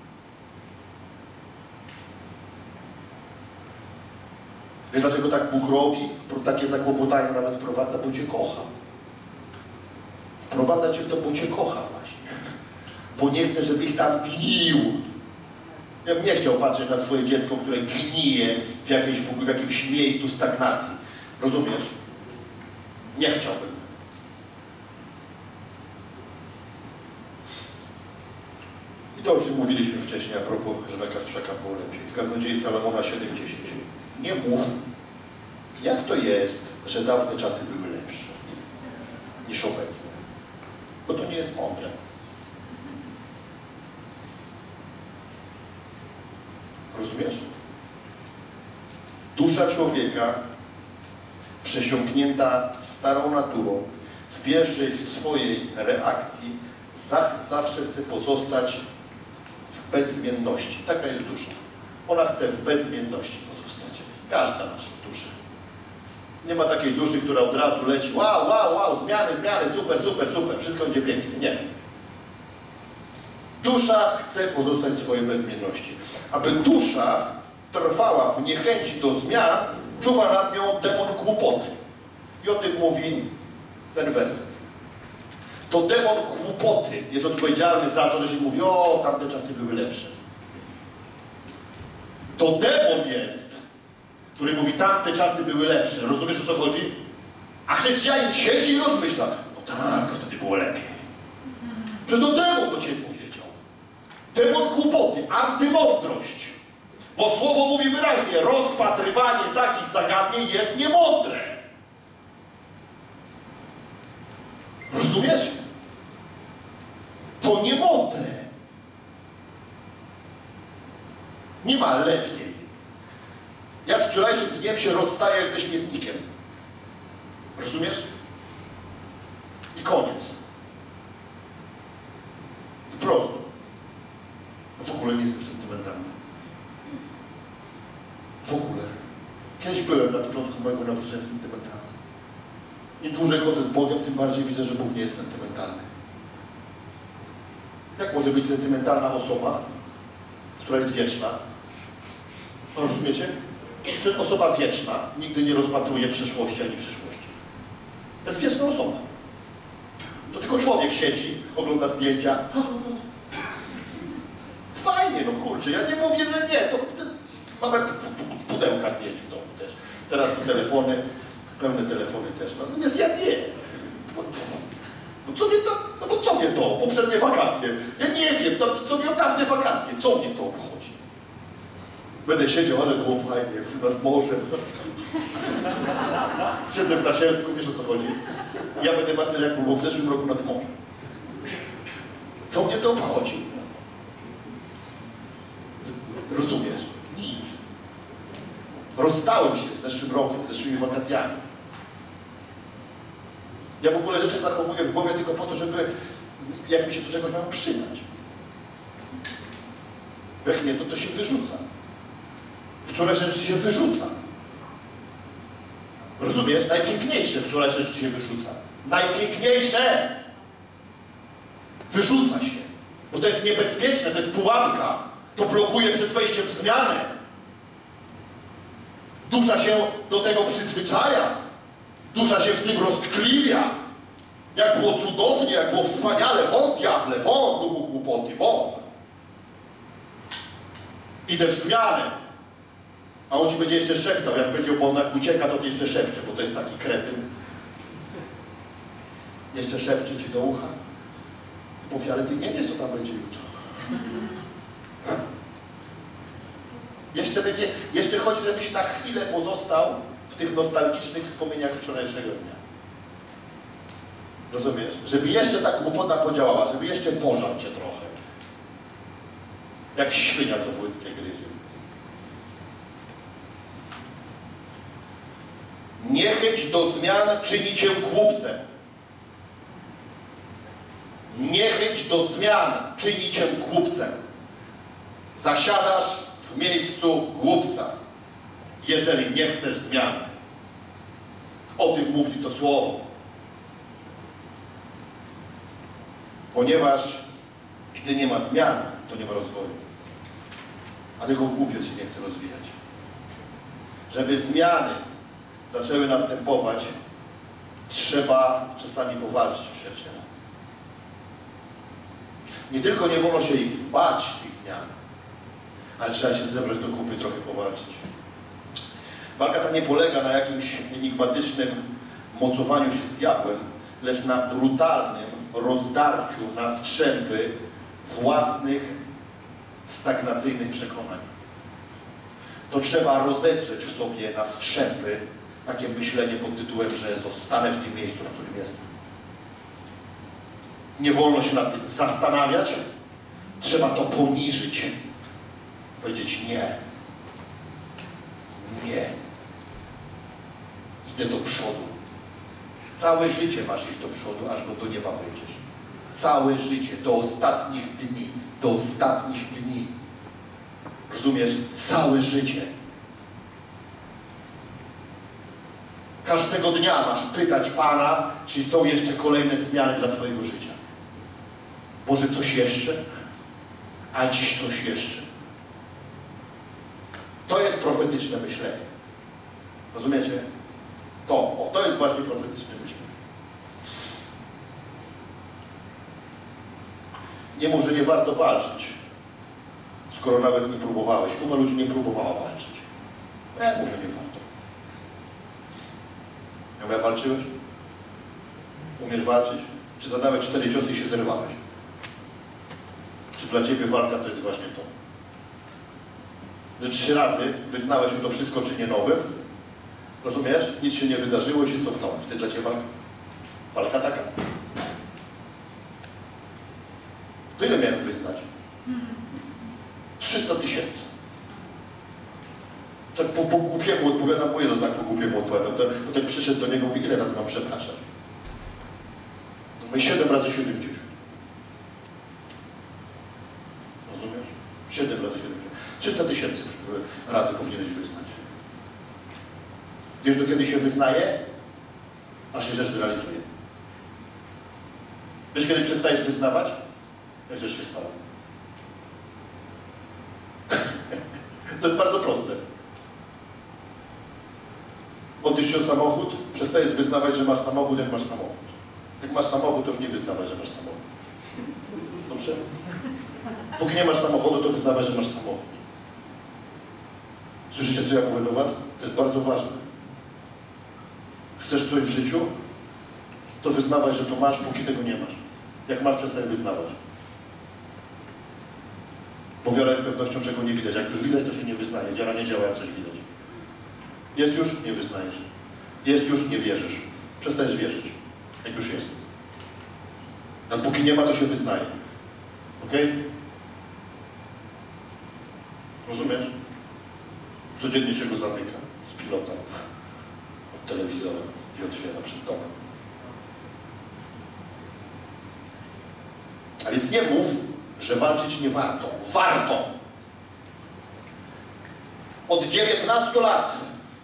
A: Wiesz dlaczego tak Bóg robi? Takie zakłopotania nawet wprowadza, bo cię kocha. Wprowadza cię w to, bo cię kocha właśnie. Bo nie chce, żebyś tam gnił. Ja bym nie chciał patrzeć na swoje dziecko, które gnije w, jakiejś, w jakimś miejscu stagnacji. Rozumiesz? Nie chciałbym. I to, o czym mówiliśmy wcześniej a propos Rzemeka Wstrzaka było lepiej. W Kaznodziei Salomona siedem dziesięć. Nie mów, jak to jest, że dawne czasy były lepsze niż obecne. Bo to nie jest mądre. Rozumiesz? Dusza człowieka przesiąknięta starą naturą w pierwszej swojej reakcji zawsze chce pozostać w bezzmienności. Taka jest dusza. Ona chce w bezzmienności pozostać. Każda nasza dusza. Nie ma takiej duszy, która od razu leci wow, wow, wow, zmiany, zmiany, super, super, super, wszystko będzie pięknie. Nie. Dusza chce pozostać w swojej bezmienności. Aby dusza trwała w niechęci do zmian, czuwa nad nią demon głupoty. I o tym mówi ten werset. To demon głupoty jest odpowiedzialny za to, że się mówi, o, tamte czasy były lepsze. To demon jest, który mówi, tamte czasy były lepsze. Rozumiesz, o co chodzi? A chrześcijanin siedzi i rozmyśla, no tak, wtedy było lepiej. Przecież to demon do ciebie powiedział. Demon głupoty, antymądrość. Bo słowo mówi wyraźnie, rozpatrywanie takich zagadnień jest niemądre. Rozumiesz? To niemądre. Nie ma lepiej. Ja z wczorajszym dniem się rozstaję jak ze śmietnikiem. Rozumiesz? I koniec. Wprost. W ogóle nie jestem sentymentalny. W ogóle. Kiedyś byłem na początku mojego nawrócenia sentymentalny. Im dłużej chodzę z Bogiem, tym bardziej widzę, że Bóg nie jest sentymentalny. Jak może być sentymentalna osoba, która jest wieczna? No, rozumiecie? To jest osoba wieczna, nigdy nie rozpatruje przeszłości ani przyszłości. To jest wieczna osoba. To tylko człowiek siedzi, ogląda zdjęcia. Fajnie, no kurczę, ja nie mówię, że nie. To, to mamy pudełka zdjęć w domu też. Teraz telefony, pełne telefony też. Natomiast ja nie. Bo, bo co mnie to, no bo co mnie to? Poprzednie wakacje. Ja nie wiem, to, co mnie o tamte wakacje. Co mnie to obchodzi? Będę siedział, ale było fajnie, nad morzem. Siedzę w Nasielsku, wiesz o co chodzi? Ja będę myślał, jak było w zeszłym roku nad morzem. Co mnie to obchodzi? Rozumiesz? Nic. Rozstałem się z zeszłym rokiem, z zeszłymi wakacjami. Ja w ogóle rzeczy zachowuję w głowie tylko po to, żeby jak mi się do czegoś miało przydać. Jak nie, to to się wyrzuca. Wczorajsze rzeczy się wyrzuca. Rozumiesz? Najpiękniejsze wczorajsze rzeczy się wyrzuca. Najpiękniejsze! Wyrzuca się. Bo to jest niebezpieczne, to jest pułapka. To blokuje przed wejściem w zmianę. Dusza się do tego przyzwyczaja. Dusza się w tym roztkliwia. Jak było cudownie, jak było wspaniale. Won, diable, won, duchu głupoty, won. Idę w zmianę. A on ci będzie jeszcze szeptał, jak będzie, bo on jak ucieka, to ty jeszcze szepcze, bo to jest taki kretyn. Jeszcze szepcze ci do ucha i powie, ale ty nie wiesz, co tam będzie jutro. Jeszcze będzie, jeszcze choć żebyś na chwilę pozostał w tych nostalgicznych wspomnieniach wczorajszego dnia. Rozumiesz? Żeby jeszcze ta kłopota podziałała, żeby jeszcze pożarł cię trochę. Jak świnia to w łydkę gryzie. Niechęć do zmian czyni cię głupcem. Niechęć do zmian czyni cię głupcem. Zasiadasz w miejscu głupca, jeżeli nie chcesz zmian. O tym mówi to słowo. Ponieważ gdy nie ma zmian, to nie ma rozwoju. A tylko głupiec się nie chce rozwijać. Żeby zmiany zaczęły następować, trzeba czasami powalczyć, przyjaciele. Nie tylko nie wolno się ich zbać, tych zmian, ale trzeba się zebrać do kupy, trochę powalczyć. Walka ta nie polega na jakimś enigmatycznym mocowaniu się z diabłem, lecz na brutalnym rozdarciu na strzępy własnych stagnacyjnych przekonań. To trzeba rozedrzeć w sobie na strzępy takie myślenie pod tytułem, że zostanę w tym miejscu, w którym jestem. Nie wolno się nad tym zastanawiać, trzeba to poniżyć. Powiedzieć nie. Nie. Idę do przodu. Całe życie masz iść do przodu, aż do nieba wejdziesz. Całe życie, do ostatnich dni, do ostatnich dni. Rozumiesz? Całe życie. Każdego dnia masz pytać Pana, czy są jeszcze kolejne zmiany dla Twojego życia. Może coś jeszcze? A dziś coś jeszcze. To jest profetyczne myślenie. Rozumiecie? To, o, to jest właśnie profetyczne myślenie. Nie mów, że nie warto walczyć, skoro nawet nie próbowałeś. Kupa ludzi nie próbowała walczyć. Ja mówię, nie warto. Ja mówię, walczyłeś? Umiesz walczyć? Czy zadałeś cztery ciosy i się zerwałeś? Czy dla Ciebie walka to jest właśnie to? Że trzy razy wyznałeś mi to wszystko czynię nowym? Rozumiesz? Nic się nie wydarzyło i się cofnąłeś. To jest dla Ciebie walka? Walka taka. To ile miałem wyznać? trzysta tysięcy. Tak po, po głupiemu odpowiadam, bo Jezus tak po głupiemu odpowiadam. Potem przyszedł do niego i mówi, ile razy mam przepraszać? No mówi, siedem razy siedemdziesiąt. Rozumiesz? siedem razy siedemdziesiąt. trzysta tysięcy razy powinieneś wyznać. Wiesz, do kiedy się wyznaje? Aż się rzecz zrealizuje. Wiesz, kiedy przestajesz wyznawać? Jak rzecz się stała. To jest bardzo proste. Modlisz się o samochód, przestajesz wyznawać, że masz samochód, jak masz samochód. Jak masz samochód, to już nie wyznawaj, że masz samochód. Dobrze? Póki nie masz samochodu, to wyznawaj, że masz samochód. Słyszycie, co ja mówię do was? To jest bardzo ważne. Chcesz coś w życiu? To wyznawaj, że to masz, póki tego nie masz. Jak masz, przestań wyznawać. Bo wiara jest pewnością, czego nie widać. Jak już widać, to się nie wyznaje. Wiara nie działa, jak coś widać. Jest już? Nie wyznajesz. Jest już? Nie wierzysz. Przestajesz wierzyć. Jak już jest. Ale póki nie ma, to się wyznaje. Okej? Okay? Rozumiesz? Codziennie się go zamyka z pilota od telewizora i otwiera przed domem. A więc nie mów, że walczyć nie warto. Warto! Od dziewiętnastu lat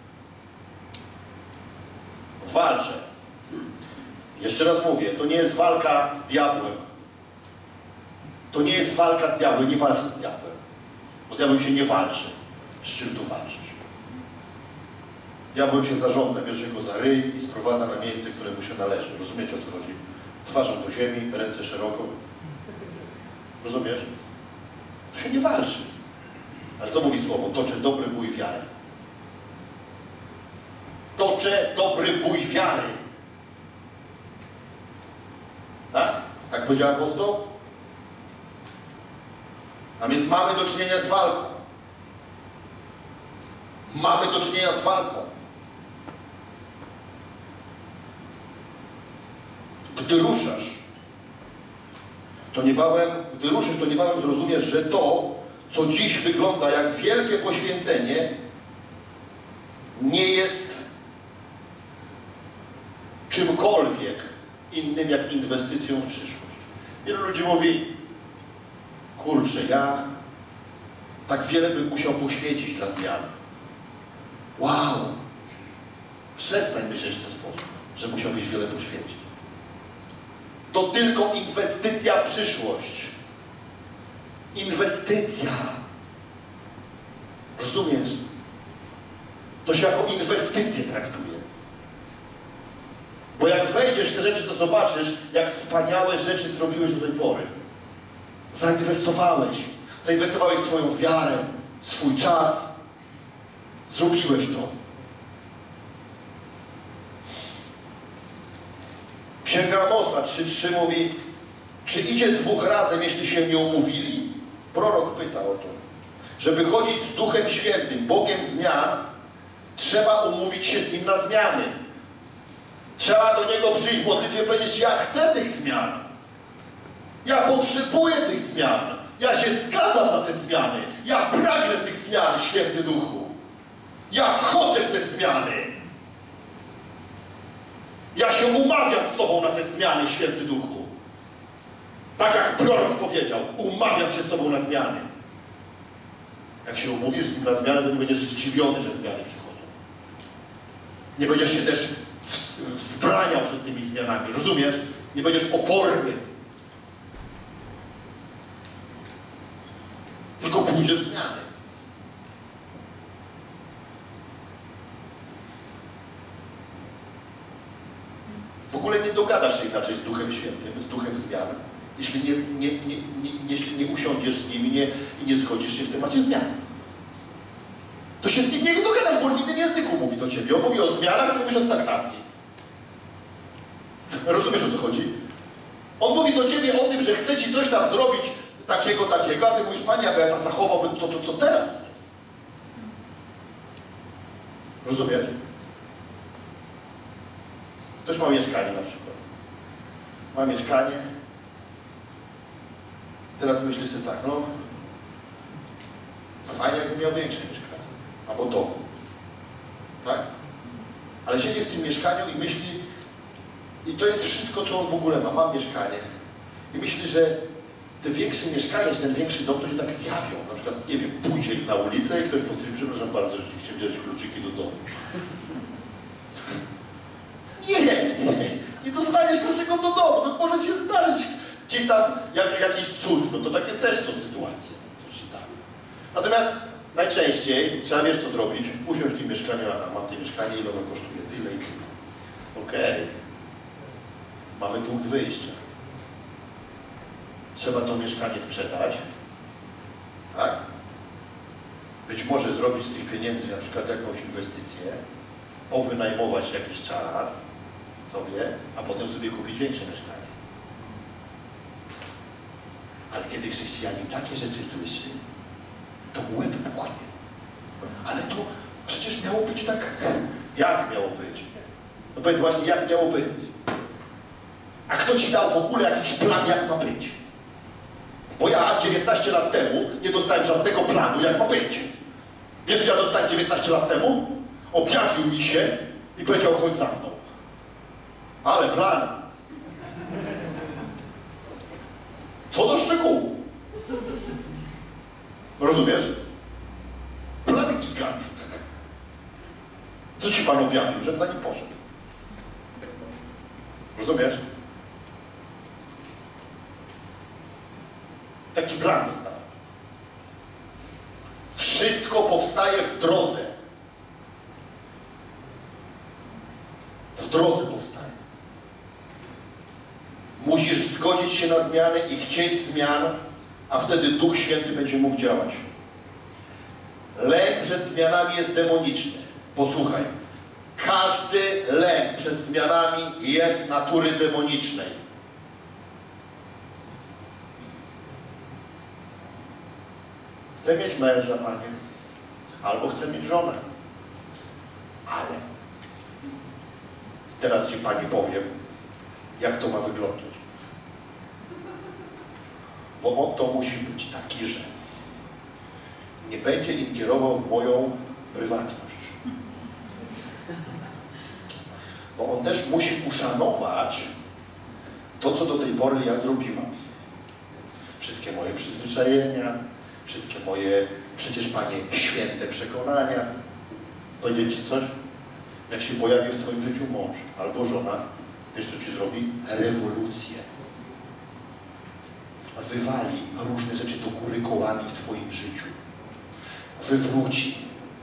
A: walczę. Jeszcze raz mówię, to nie jest walka z diabłem. To nie jest walka z diabłem, nie walczę z diabłem. Bo z diabłem się nie walczy. Z czym tu walczyć? Diabłem się zarządza, bierze go za ryj i sprowadza na miejsce, które mu się należy. Rozumiecie, o co chodzi? Twarzą do ziemi, ręce szeroko. Rozumiesz? To się nie walczy. Ale co mówi słowo? Toczę dobry bój wiary. Toczę dobry bój wiary. Tak powiedział apostoł? A więc mamy do czynienia z walką. Mamy do czynienia z walką. Gdy ruszasz, to niebawem, gdy ruszysz, to niebawem zrozumiesz, że to, co dziś wygląda jak wielkie poświęcenie, nie jest czymkolwiek innym jak inwestycją w przyszłość. Wielu ludzi mówi, kurczę, ja tak wiele bym musiał poświęcić dla zmiany. Wow! Przestań myśleć w ten sposób, że musiałbyś wiele poświęcić. To tylko inwestycja w przyszłość. Inwestycja. Rozumiesz? To się jako inwestycję traktuje. Bo jak wejdziesz w te rzeczy, to zobaczysz, jak wspaniałe rzeczy zrobiłeś do tej pory. Zainwestowałeś. Zainwestowałeś w swoją wiarę, swój czas. Zrobiłeś to. Księga Amosa trzy trzy mówi, czy idzie dwóch razem, jeśli się nie umówili? Prorok pyta o to. Żeby chodzić z Duchem Świętym, Bogiem zmian, trzeba umówić się z Nim na zmiany. Trzeba do Niego przyjść w modlitwie i powiedzieć, ja chcę tych zmian. Ja potrzebuję tych zmian. Ja się zgadzam na te zmiany. Ja pragnę tych zmian, Święty Duchu. Ja wchodzę w te zmiany. Ja się umawiam z Tobą na te zmiany, Święty Duchu. Tak jak prorok powiedział, umawiam się z Tobą na zmiany. Jak się umówisz z Nim na zmiany, to nie będziesz zdziwiony, że zmiany przychodzą. Nie będziesz się też wzbraniał przed tymi zmianami, rozumiesz? Nie będziesz oporny. Tylko pójdzie w zmiany. W ogóle nie dogadasz się inaczej z Duchem Świętym, z Duchem zmian, jeśli nie, nie, nie, nie, jeśli nie usiądziesz z Nim i nie, i nie zgodzisz się w temacie zmian. To się z Nim nie dogadasz, bo w innym języku mówi do Ciebie. On mówi o zmianach, Ty mówisz o stagnacji. Rozumiesz, o co chodzi? On mówi do Ciebie o tym, że chce Ci coś tam zrobić takiego, takiego, a Ty mówisz, Panie, aby ja to zachowałbym, to, to, to teraz jest. Rozumiesz? Ktoś ma mieszkanie na przykład. Ma mieszkanie. I teraz myśli sobie tak, no fajnie jakbym miał większe mieszkanie. Albo dom. Tak? Ale siedzi w tym mieszkaniu i myśli, i to jest wszystko, co on w ogóle ma. Mam mieszkanie. I myśli, że te większe mieszkanie, ten większy dom, to się tak zjawią. Na przykład, nie wiem, pójdzie na ulicę i ktoś powie, przepraszam bardzo, że chciałem wziąć kluczyki do domu. Nie, nie dostaniesz kluczyków do domu, no może się zdarzyć gdzieś tam jak, jakiś cud, no to takie też są sytuacje. Natomiast najczęściej trzeba, wiesz co zrobić, usiąść w tym mieszkaniu, aha, mam to mieszkanie, ile ono kosztuje, tyle i tyle. Okej, okay. Mamy punkt wyjścia. Trzeba to mieszkanie sprzedać, tak? Być może zrobić z tych pieniędzy na przykład jakąś inwestycję, powynajmować jakiś czas sobie, a potem sobie kupić większe mieszkanie. Ale kiedy chrześcijanin takie rzeczy słyszy, to mu łeb puchnie. Ale to przecież miało być tak... Jak miało być? No powiedz właśnie, jak miało być? A kto Ci dał w ogóle jakiś plan, jak ma być? Bo ja dziewiętnaście lat temu nie dostałem żadnego planu, jak ma być. Wiesz, co ja dostałem dziewiętnaście lat temu? Objawił mi się i powiedział, chodź za mną. Ale plan. Co do szczegółu. Rozumiesz? Plan gigant. Co Ci Pan objawił, że za nim poszedł? Rozumiesz? Taki plan dostałem. Wszystko powstaje w drodze. W drodze powstaje. Musisz zgodzić się na zmiany i chcieć zmian, a wtedy Duch Święty będzie mógł działać. Lęk przed zmianami jest demoniczny. Posłuchaj. Każdy lęk przed zmianami jest natury demonicznej. Chcę mieć męża, Panie, albo chcę mieć żonę. Ale teraz Ci, Panie, powiem, jak to ma wyglądać. Bo on to musi być taki, że nie będzie ingerował w moją prywatność. Bo on też musi uszanować to, co do tej pory ja zrobiłam. Wszystkie moje przyzwyczajenia, wszystkie moje, przecież, Panie, święte przekonania. Powiedzieć Ci coś? Jak się pojawi w Twoim życiu mąż albo żona, wiesz, co Ci zrobi? Rewolucję. Wywali różne rzeczy do góry kołami w Twoim życiu. Wywróci.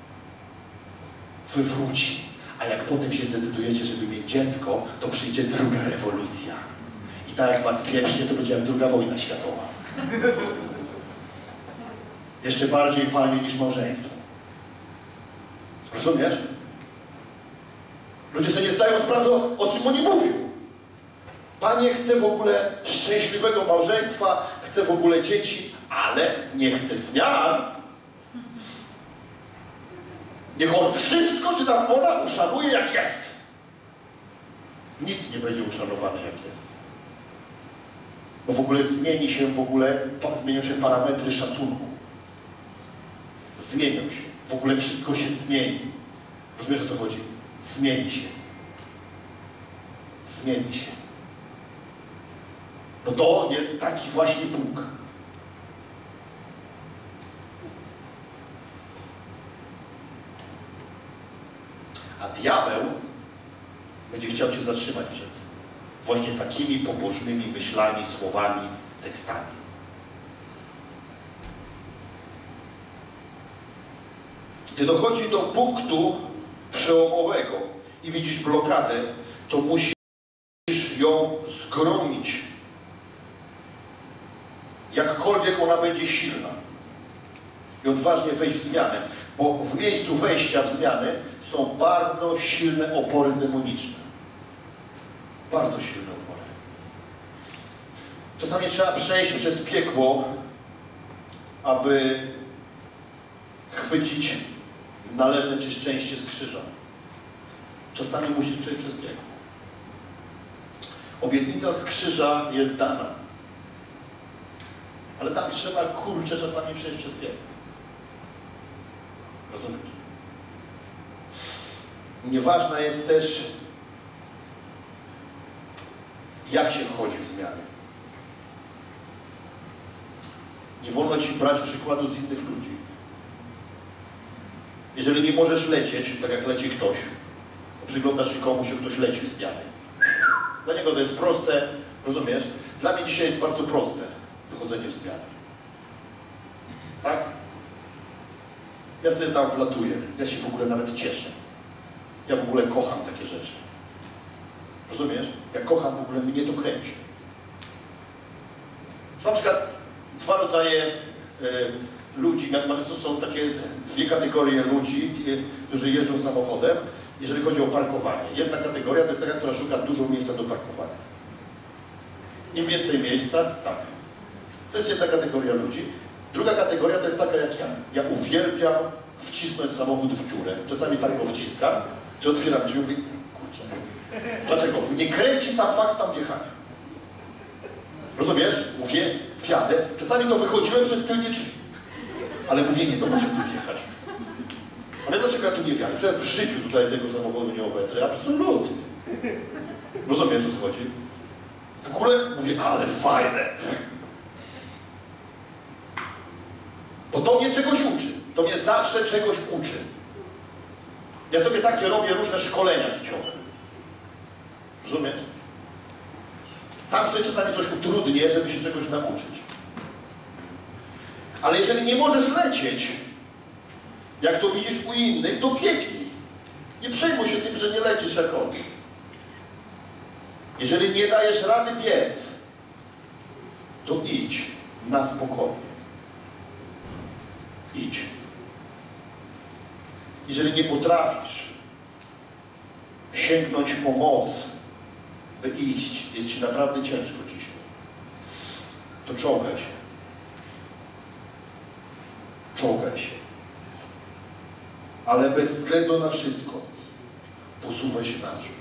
A: Wywróci. A jak potem się zdecydujecie, żeby mieć dziecko, to przyjdzie druga rewolucja. I tak jak Was pieprznie, to będzie jak druga wojna światowa. Jeszcze bardziej walnie niż małżeństwo. Rozumiesz? Ludzie sobie nie zdają sprawy, o czym oni mówią. Panie, chcę w ogóle szczęśliwego małżeństwa, chcę w ogóle dzieci, ale nie chcę zmian. Niech on wszystko, czy tam ona uszanuje, jak jest. Nic nie będzie uszanowane, jak jest. Bo w ogóle zmieni się w ogóle, zmienią się parametry szacunku. Zmienią się. W ogóle wszystko się zmieni. Rozumiesz, o co chodzi? Zmieni się. Zmieni się. No to jest taki właśnie Bóg. A diabeł będzie chciał Cię zatrzymać przed właśnie takimi pobożnymi myślami, słowami, tekstami. Gdy dochodzi do punktu przełomowego i widzisz blokadę, to musisz ją zgromić. Jakkolwiek ona będzie silna. I odważnie wejść w zmianę. Bo w miejscu wejścia w zmiany są bardzo silne opory demoniczne. Bardzo silne opory. Czasami trzeba przejść przez piekło, aby chwycić należne Ci szczęście z krzyża. Czasami musisz przejść przez piekło. Obietnica z krzyża jest dana. Ale tam trzeba, kurczę, czasami przejść przez piekło. Rozumiesz? Nieważne jest też, jak się wchodzi w zmiany. Nie wolno Ci brać przykładu z innych ludzi. Jeżeli nie możesz lecieć, tak jak leci ktoś, to przyglądasz się komuś, jak ktoś leci w zmiany. Dla niego to jest proste, rozumiesz? Dla mnie dzisiaj jest bardzo proste wchodzenie w zmiany. Tak? Ja sobie tam wlatuję. Ja się w ogóle nawet cieszę. Ja w ogóle kocham takie rzeczy. Rozumiesz? Ja kocham w ogóle, mnie to kręci. Są na przykład dwa rodzaje y, ludzi, są, są takie dwie kategorie ludzi, którzy jeżdżą samochodem, jeżeli chodzi o parkowanie. Jedna kategoria to jest taka, która szuka dużo miejsca do parkowania. Im więcej miejsca, tak. To jest jedna kategoria ludzi. Druga kategoria to jest taka jak ja. Ja uwielbiam wcisnąć samochód w dziurę. Czasami tak go wciskam, że otwieram drzwi i mówię, kurczę, dlaczego? Mnie kręci sam fakt tam wjechania. Rozumiesz? Mówię, wjadę. Czasami to wychodziłem przez tylnie drzwi. Ale mówię, nie, no muszę tu wjechać. Ale dlaczego ja tu nie wjadę? Przecież w życiu tutaj tego samochodu nie obetrę. Absolutnie. Rozumiesz, o co chodzi? W ogóle mówię, ale fajne. Bo to mnie czegoś uczy. To mnie zawsze czegoś uczy. Ja sobie takie robię różne szkolenia życiowe. Rozumiesz? Sam sobie czasami coś utrudnię, żeby się czegoś nauczyć. Ale jeżeli nie możesz lecieć, jak to widzisz u innych, to biegnij. Nie przejmuj się tym, że nie lecisz jak on. Jeżeli nie dajesz rady biec, to idź na spokojnie. Idź. Jeżeli nie potrafisz sięgnąć po moc, by iść, jest Ci naprawdę ciężko dzisiaj, to czołgaj się. czołgaj się. Ale bez względu na wszystko posuwaj się naprzód.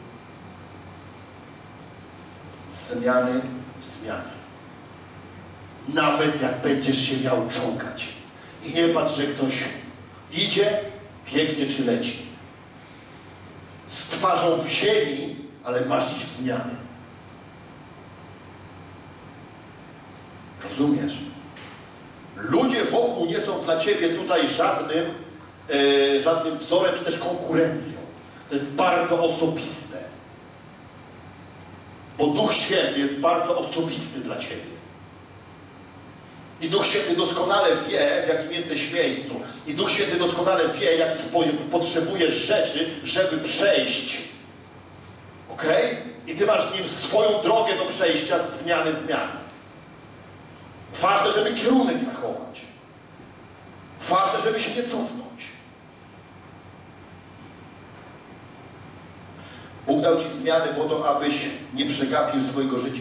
A: Z zmiany w zmianę. Nawet jak będziesz się miał czołgać. I nie patrz, że ktoś idzie, biegnie czy leci. Z twarzą w ziemi, ale masz iść w zmianę. Rozumiesz? Ludzie wokół nie są dla ciebie tutaj żadnym, e, żadnym wzorem, czy też konkurencją. To jest bardzo osobiste. Bo Duch Święty jest bardzo osobisty dla ciebie. I Duch Święty doskonale wie, w jakim jesteś miejscu. I Duch Święty doskonale wie, jakich po, potrzebujesz rzeczy, żeby przejść. Ok? I ty masz z Nim swoją drogę do przejścia z zmiany zmiany. Ważne, żeby kierunek zachować. Ważne, żeby się nie cofnąć. Bóg dał ci zmiany po to, abyś nie przegapił swojego życia.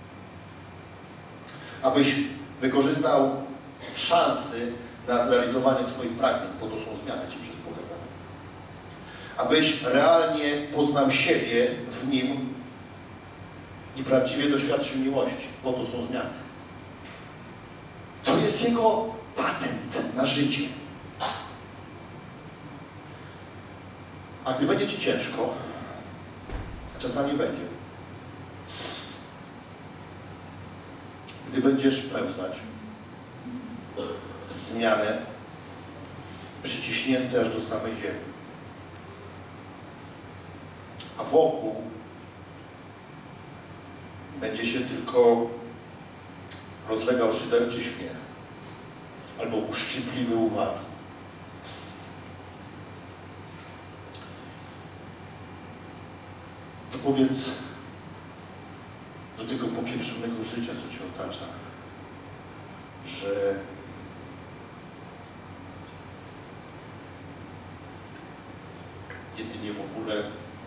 A: Abyś wykorzystał szansy na zrealizowanie swoich pragnień. Po to są zmiany ci przez Boga dane. Abyś realnie poznał siebie w Nim i prawdziwie doświadczył miłości. Po to są zmiany. To jest Jego patent na życie. A gdy będzie ci ciężko, a czasami będzie, gdy będziesz pełzać w zmianę, przyciśnięty aż do samej ziemi, a wokół będzie się tylko rozlegał szyderczy śmiech albo uszczypliwe uwagi. To powiedz do tego popieprzonego życia, co cię otacza, że jedynie w ogóle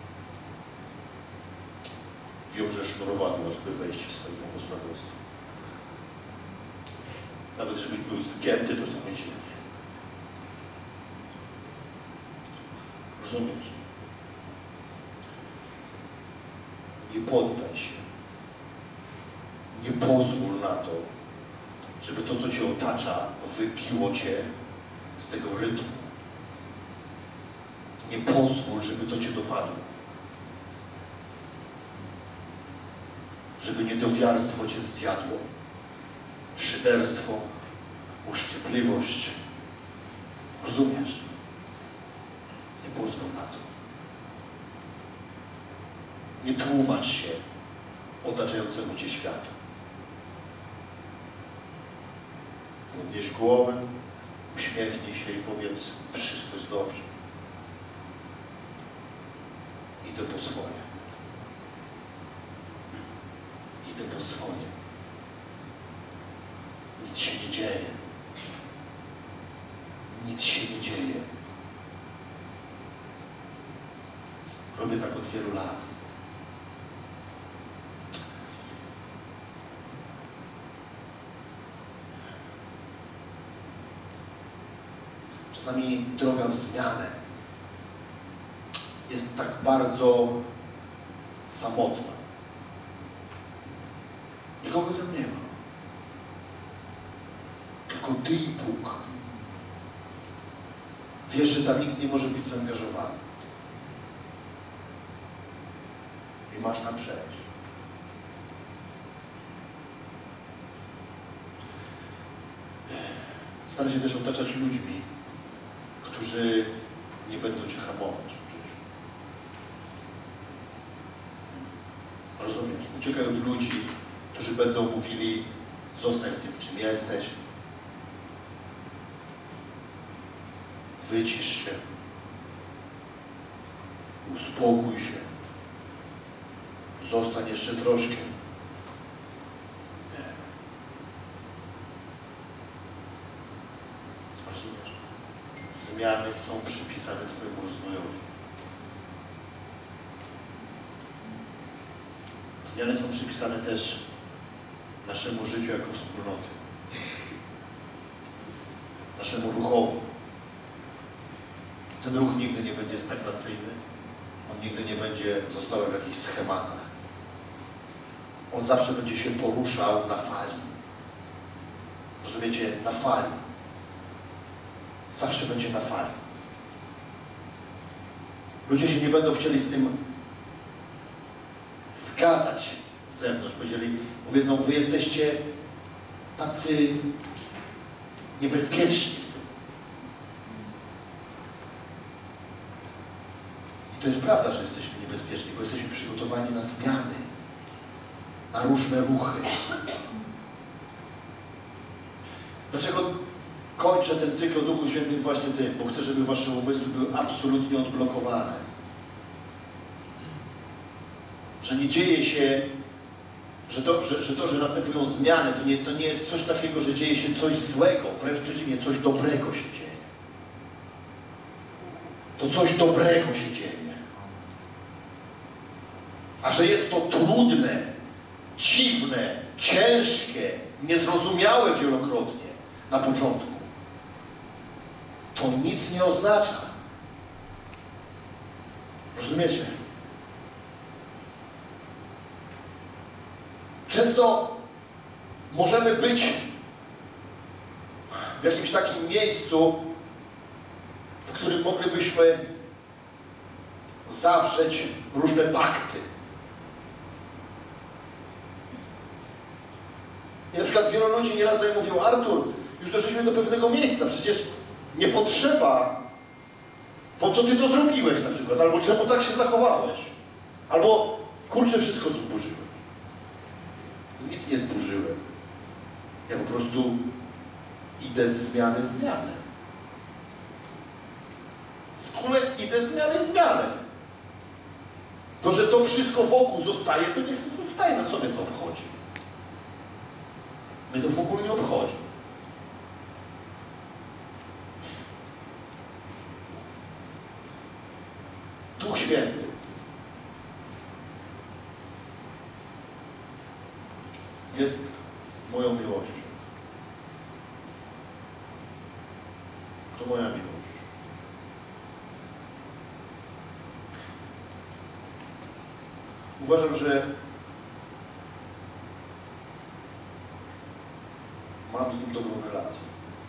A: wiąże sznurowadła, żeby wejść w swoje błogosławieństwo. Nawet żebyś był zgięty do samej ziemi. Rozumiesz? Nie poddaj się. Nie pozwól na to, żeby to, co cię otacza, wybiło cię z tego rytmu. Nie pozwól, żeby to cię dopadło. Żeby niedowiarstwo cię zjadło. Szyderstwo, uszczypliwość. Rozumiesz? Nie pozwól na to. Nie tłumacz się otaczającemu cię światu. Podnieś głowę, uśmiechnij się i powiedz: wszystko jest dobrze. Idę po swoje. Idę po swoje. Nic się nie dzieje. Nic się nie dzieje. Robię tak od wielu lat. Czasami droga w zmianę jest tak bardzo samotna. Nikogo tam nie ma. Tylko ty i Bóg. Wiesz, że tam nikt nie może być zaangażowany. I masz tam przejść. Staraj się też otaczać ludźmi, którzy nie będą cię hamować w życiu. Rozumiesz? Uciekaj od ludzi, którzy będą mówili: zostań w tym, w czym jesteś. Wycisz się. Uspokój się. Zostań jeszcze troszkę. Nie. Rozumiesz? Zmiany są przypisane twojemu rozwojowi. Zmiany są przypisane też naszemu życiu jako wspólnoty. naszemu ruchowi. Ten ruch nigdy nie będzie stagnacyjny, on nigdy nie będzie został w jakichś schematach. On zawsze będzie się poruszał na fali. Rozumiecie? Na fali. Zawsze będzie na fali. Ludzie się nie będą chcieli z tym zgadzać z zewnątrz. Powiedzieli, powiedzą, wy jesteście tacy niebezpieczni w tym. I to jest prawda, że jesteśmy niebezpieczni, bo jesteśmy przygotowani na zmiany, na różne ruchy. Dlaczego kończę ten cykl o Duchu Świętym właśnie tym? Bo chcę, żeby wasze umysły były absolutnie odblokowane. Że nie dzieje się, że to, że, że, to, że następują zmiany, to nie, to nie jest coś takiego, że dzieje się coś złego, wręcz przeciwnie, coś dobrego się dzieje. To coś dobrego się dzieje. A że jest to trudne, dziwne, ciężkie, niezrozumiałe wielokrotnie na początku, to nic nie oznacza. Rozumiecie? Często możemy być w jakimś takim miejscu, w którym moglibyśmy zawrzeć różne pakty. I na przykład wielu ludzi nieraz do mnie mówią, Artur, już doszliśmy do pewnego miejsca, przecież nie potrzeba, po co ty to zrobiłeś na przykład, albo czemu tak się zachowałeś, albo kurczę, wszystko zburzyłem. Nic nie zburzyłem. Ja po prostu idę z zmiany w zmianę. W ogóle idę z zmiany w zmianę. To, że to wszystko wokół zostaje, to nie zostaje. No co mnie to obchodzi? Mnie to w ogóle nie obchodzi. Duch Święty jest moją miłością. To moja miłość. Uważam, że mam z nim dobrą relację.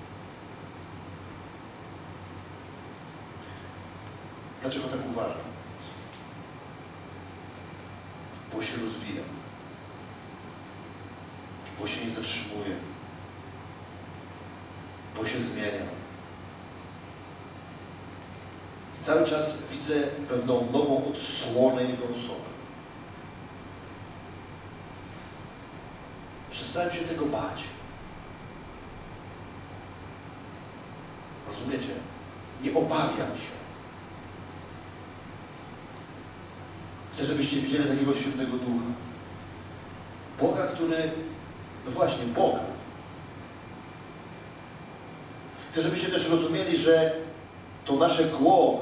A: Dlaczego tak uważam? Bo się rozwijam. Bo się nie zatrzymuję. Bo się zmieniam. I cały czas widzę pewną nową odsłonę jego osoby. Przestałem się tego bać. Rozumiecie? Nie obawiam się. Chcę, żebyście widzieli takiego świętego Ducha. Boga, który... No właśnie, Boga. Chcę, żebyście też rozumieli, że to nasze głowy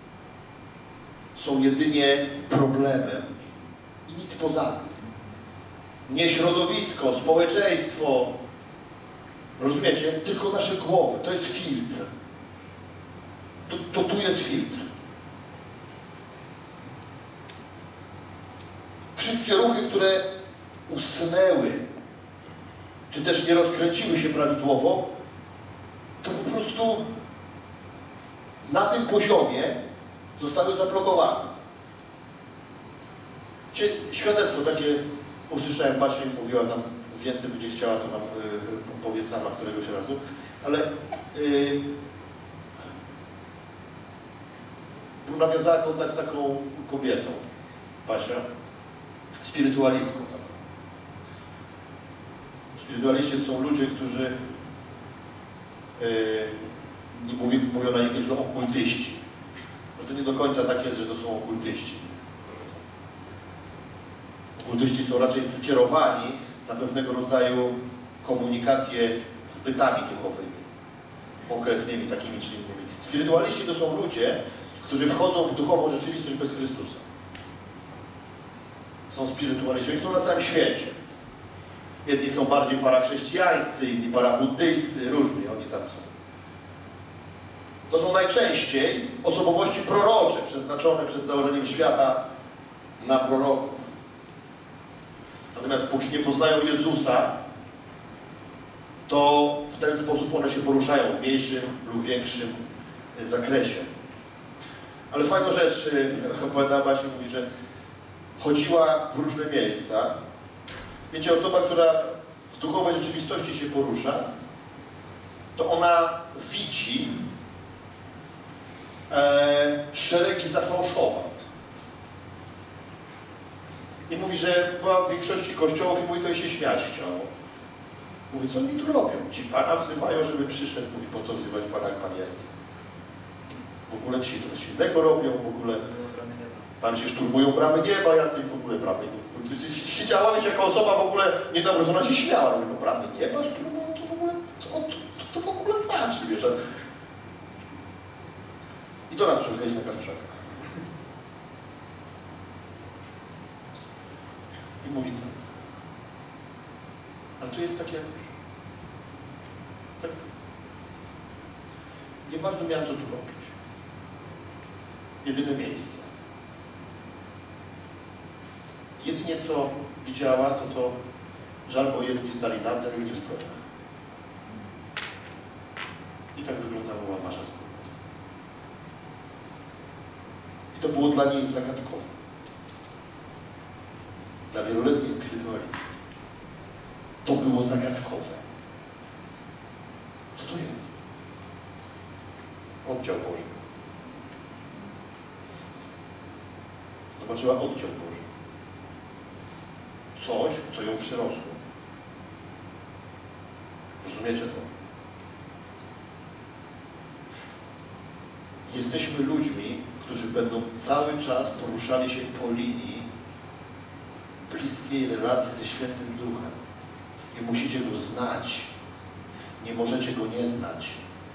A: są jedynie problemem i nic poza tym. Nie środowisko, społeczeństwo, rozumiecie? Tylko nasze głowy. To jest filtr. To, to tu jest filtr. Wszystkie ruchy, które usnęły, czy też nie rozkręciły się prawidłowo, to po prostu na tym poziomie zostały zablokowane. Świadectwo takie usłyszałem, Basia mi mówiła, tam więcej będzie chciała, to wam y, powie sama któregoś razu, ale y, nawiązała kontakt z taką kobietą, Basia, spirytualistką taką. Spirytualiści to są ludzie, którzy yy, nie mówi, mówią na nich też, że okultyści. No to nie do końca tak jest, że to są okultyści. Okultyści są raczej skierowani na pewnego rodzaju komunikację z bytami duchowymi, konkretnymi, takimi czy innymi. Spirytualiści to są ludzie, którzy wchodzą w duchową rzeczywistość bez Chrystusa. Są spirytualiści, oni są na całym świecie. Jedni są bardziej parachrześcijańscy, inni parabuddyjscy, różni oni tam są. to są najczęściej osobowości prorocze, przeznaczone przed założeniem świata na proroków. Natomiast póki nie poznają Jezusa, to w ten sposób one się poruszają w mniejszym lub większym zakresie. Ale fajna rzecz, opowiadała Basia, mówi, że chodziła w różne miejsca. Wiecie, osoba, która w duchowej rzeczywistości się porusza, to ona widzi e, szeregi zafałszowań. I mówi, że była w większości kościołów i mówi, to jej się śmiać chciało. Mówi, co oni tu robią? Ci Pana wzywają, żeby przyszedł. Mówi, po co wzywać Pana, jak Pan jest? W ogóle ci coś innego robią, w ogóle tam się szturmują bramy nieba, jacyś w ogóle bramy nieba. Siedziała, wiecie, jako osoba w ogóle niedawrócona się śmiała. Mówi, no bramy nieba szturmują, to w ogóle, to, to, to w ogóle znaczy, wiesz. I do nas przyjechać na Kasprzaka. I mówi tak. Ale to jest tak jakoś. Tak. Nie bardzo miałem co tu robić. Jedyne miejsce. Jedynie co widziała, to to żal, bo jedni stali nadzy, a inni w zbrojach. I tak wyglądała wasza wspólnota. I to było dla niej zagadkowe. Dla wieloletniej spirytualizmu. To było zagadkowe. Co to jest? Oddział Boży. Zobaczyła oddział Boży. Coś, co ją przyrosło. Rozumiecie to? Jesteśmy ludźmi, którzy będą cały czas poruszali się po linii bliskiej relacji ze Świętym Duchem. I musicie Go znać. Nie możecie Go nie znać.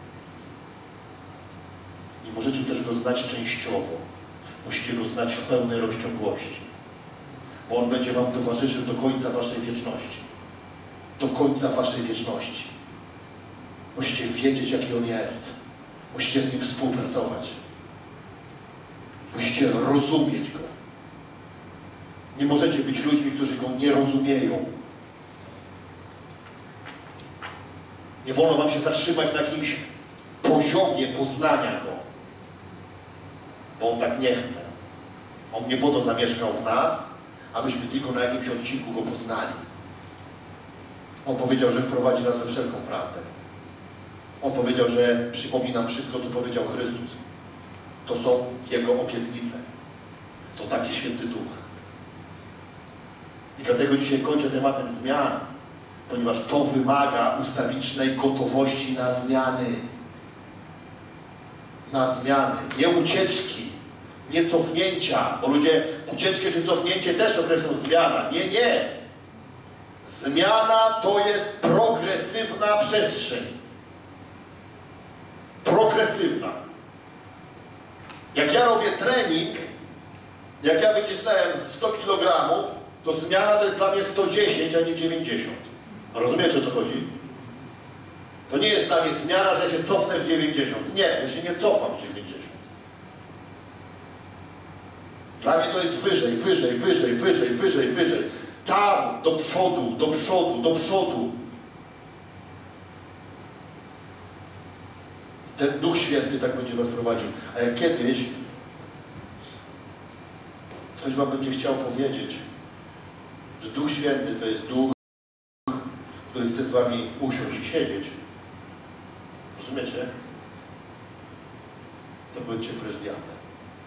A: Nie możecie też Go znać częściowo. Musicie Go znać w pełnej rozciągłości. Bo On będzie wam towarzyszył do końca waszej wieczności. Do końca waszej wieczności. Musicie wiedzieć, jaki On jest. Musicie z Nim współpracować. Musicie rozumieć Go. Nie możecie być ludźmi, którzy Go nie rozumieją. Nie wolno wam się zatrzymać na jakimś poziomie poznania Go. Bo On tak nie chce. On nie po to zamieszkał w nas, abyśmy tylko na jakimś odcinku Go poznali. On powiedział, że wprowadzi nas we wszelką prawdę. On powiedział, że przypomni nam wszystko, co powiedział Chrystus. To są Jego obietnice. To taki Święty Duch. I dlatego dzisiaj kończę tematem zmian, ponieważ to wymaga ustawicznej gotowości na zmiany. Na zmiany. Nie ucieczki, nie cofnięcia, bo ludzie ucieczkę czy cofnięcie też określą zmiana. Nie, nie. Zmiana to jest progresywna przestrzeń. Progresywna. Jak ja robię trening, jak ja wycisnąłem sto kilogramów, to zmiana to jest dla mnie sto dziesięć, a nie dziewięćdziesiąt. Rozumiecie, o co chodzi? To nie jest dla mnie zmiana, że się cofnę w dziewięćdziesiąt. Nie, ja się nie cofam w dziewięćdziesiąt. Dla mnie to jest wyżej, wyżej, wyżej, wyżej, wyżej, wyżej. Tam, do przodu, do przodu, do przodu. Ten Duch Święty tak będzie was prowadził. A jak kiedyś ktoś wam będzie chciał powiedzieć, że Duch Święty to jest Duch, który chce z wami usiąść i siedzieć. Rozumiecie? To powiedzcie precz diabłem.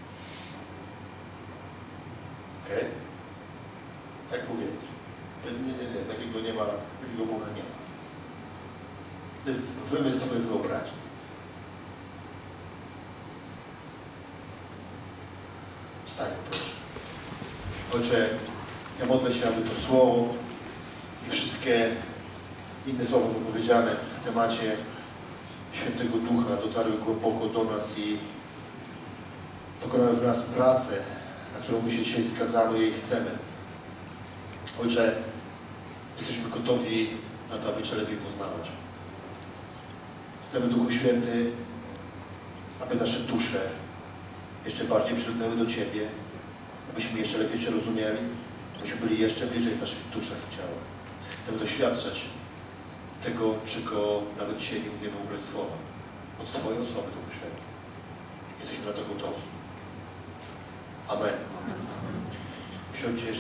A: Okej? Okay? Tak powiedzieć. Nie, nie, nie. Takiego nie ma, takiego Boga nie ma. To jest wymysł twojej wyobraźni. Wstań, proszę. Ojcze, ja modlę się, aby to słowo i wszystkie inne słowa wypowiedziane w temacie Świętego Ducha dotarły głęboko do nas i wykonały w nas pracę, na którą my się dzisiaj zgadzamy i chcemy. Ojcze, jesteśmy gotowi na to, aby Cię lepiej poznawać. Chcemy, Duchu Święty, aby nasze dusze jeszcze bardziej przylgnęły do Ciebie, abyśmy jeszcze lepiej Cię rozumieli, abyśmy byli jeszcze bliżej w naszych duszach i ciałach. Chcemy doświadczać tego, czego nawet dzisiaj nie umiemy ubrać słowa. Od Twojej osoby, Duchu Święty. Jesteśmy na to gotowi. Amen. Usiądźcie.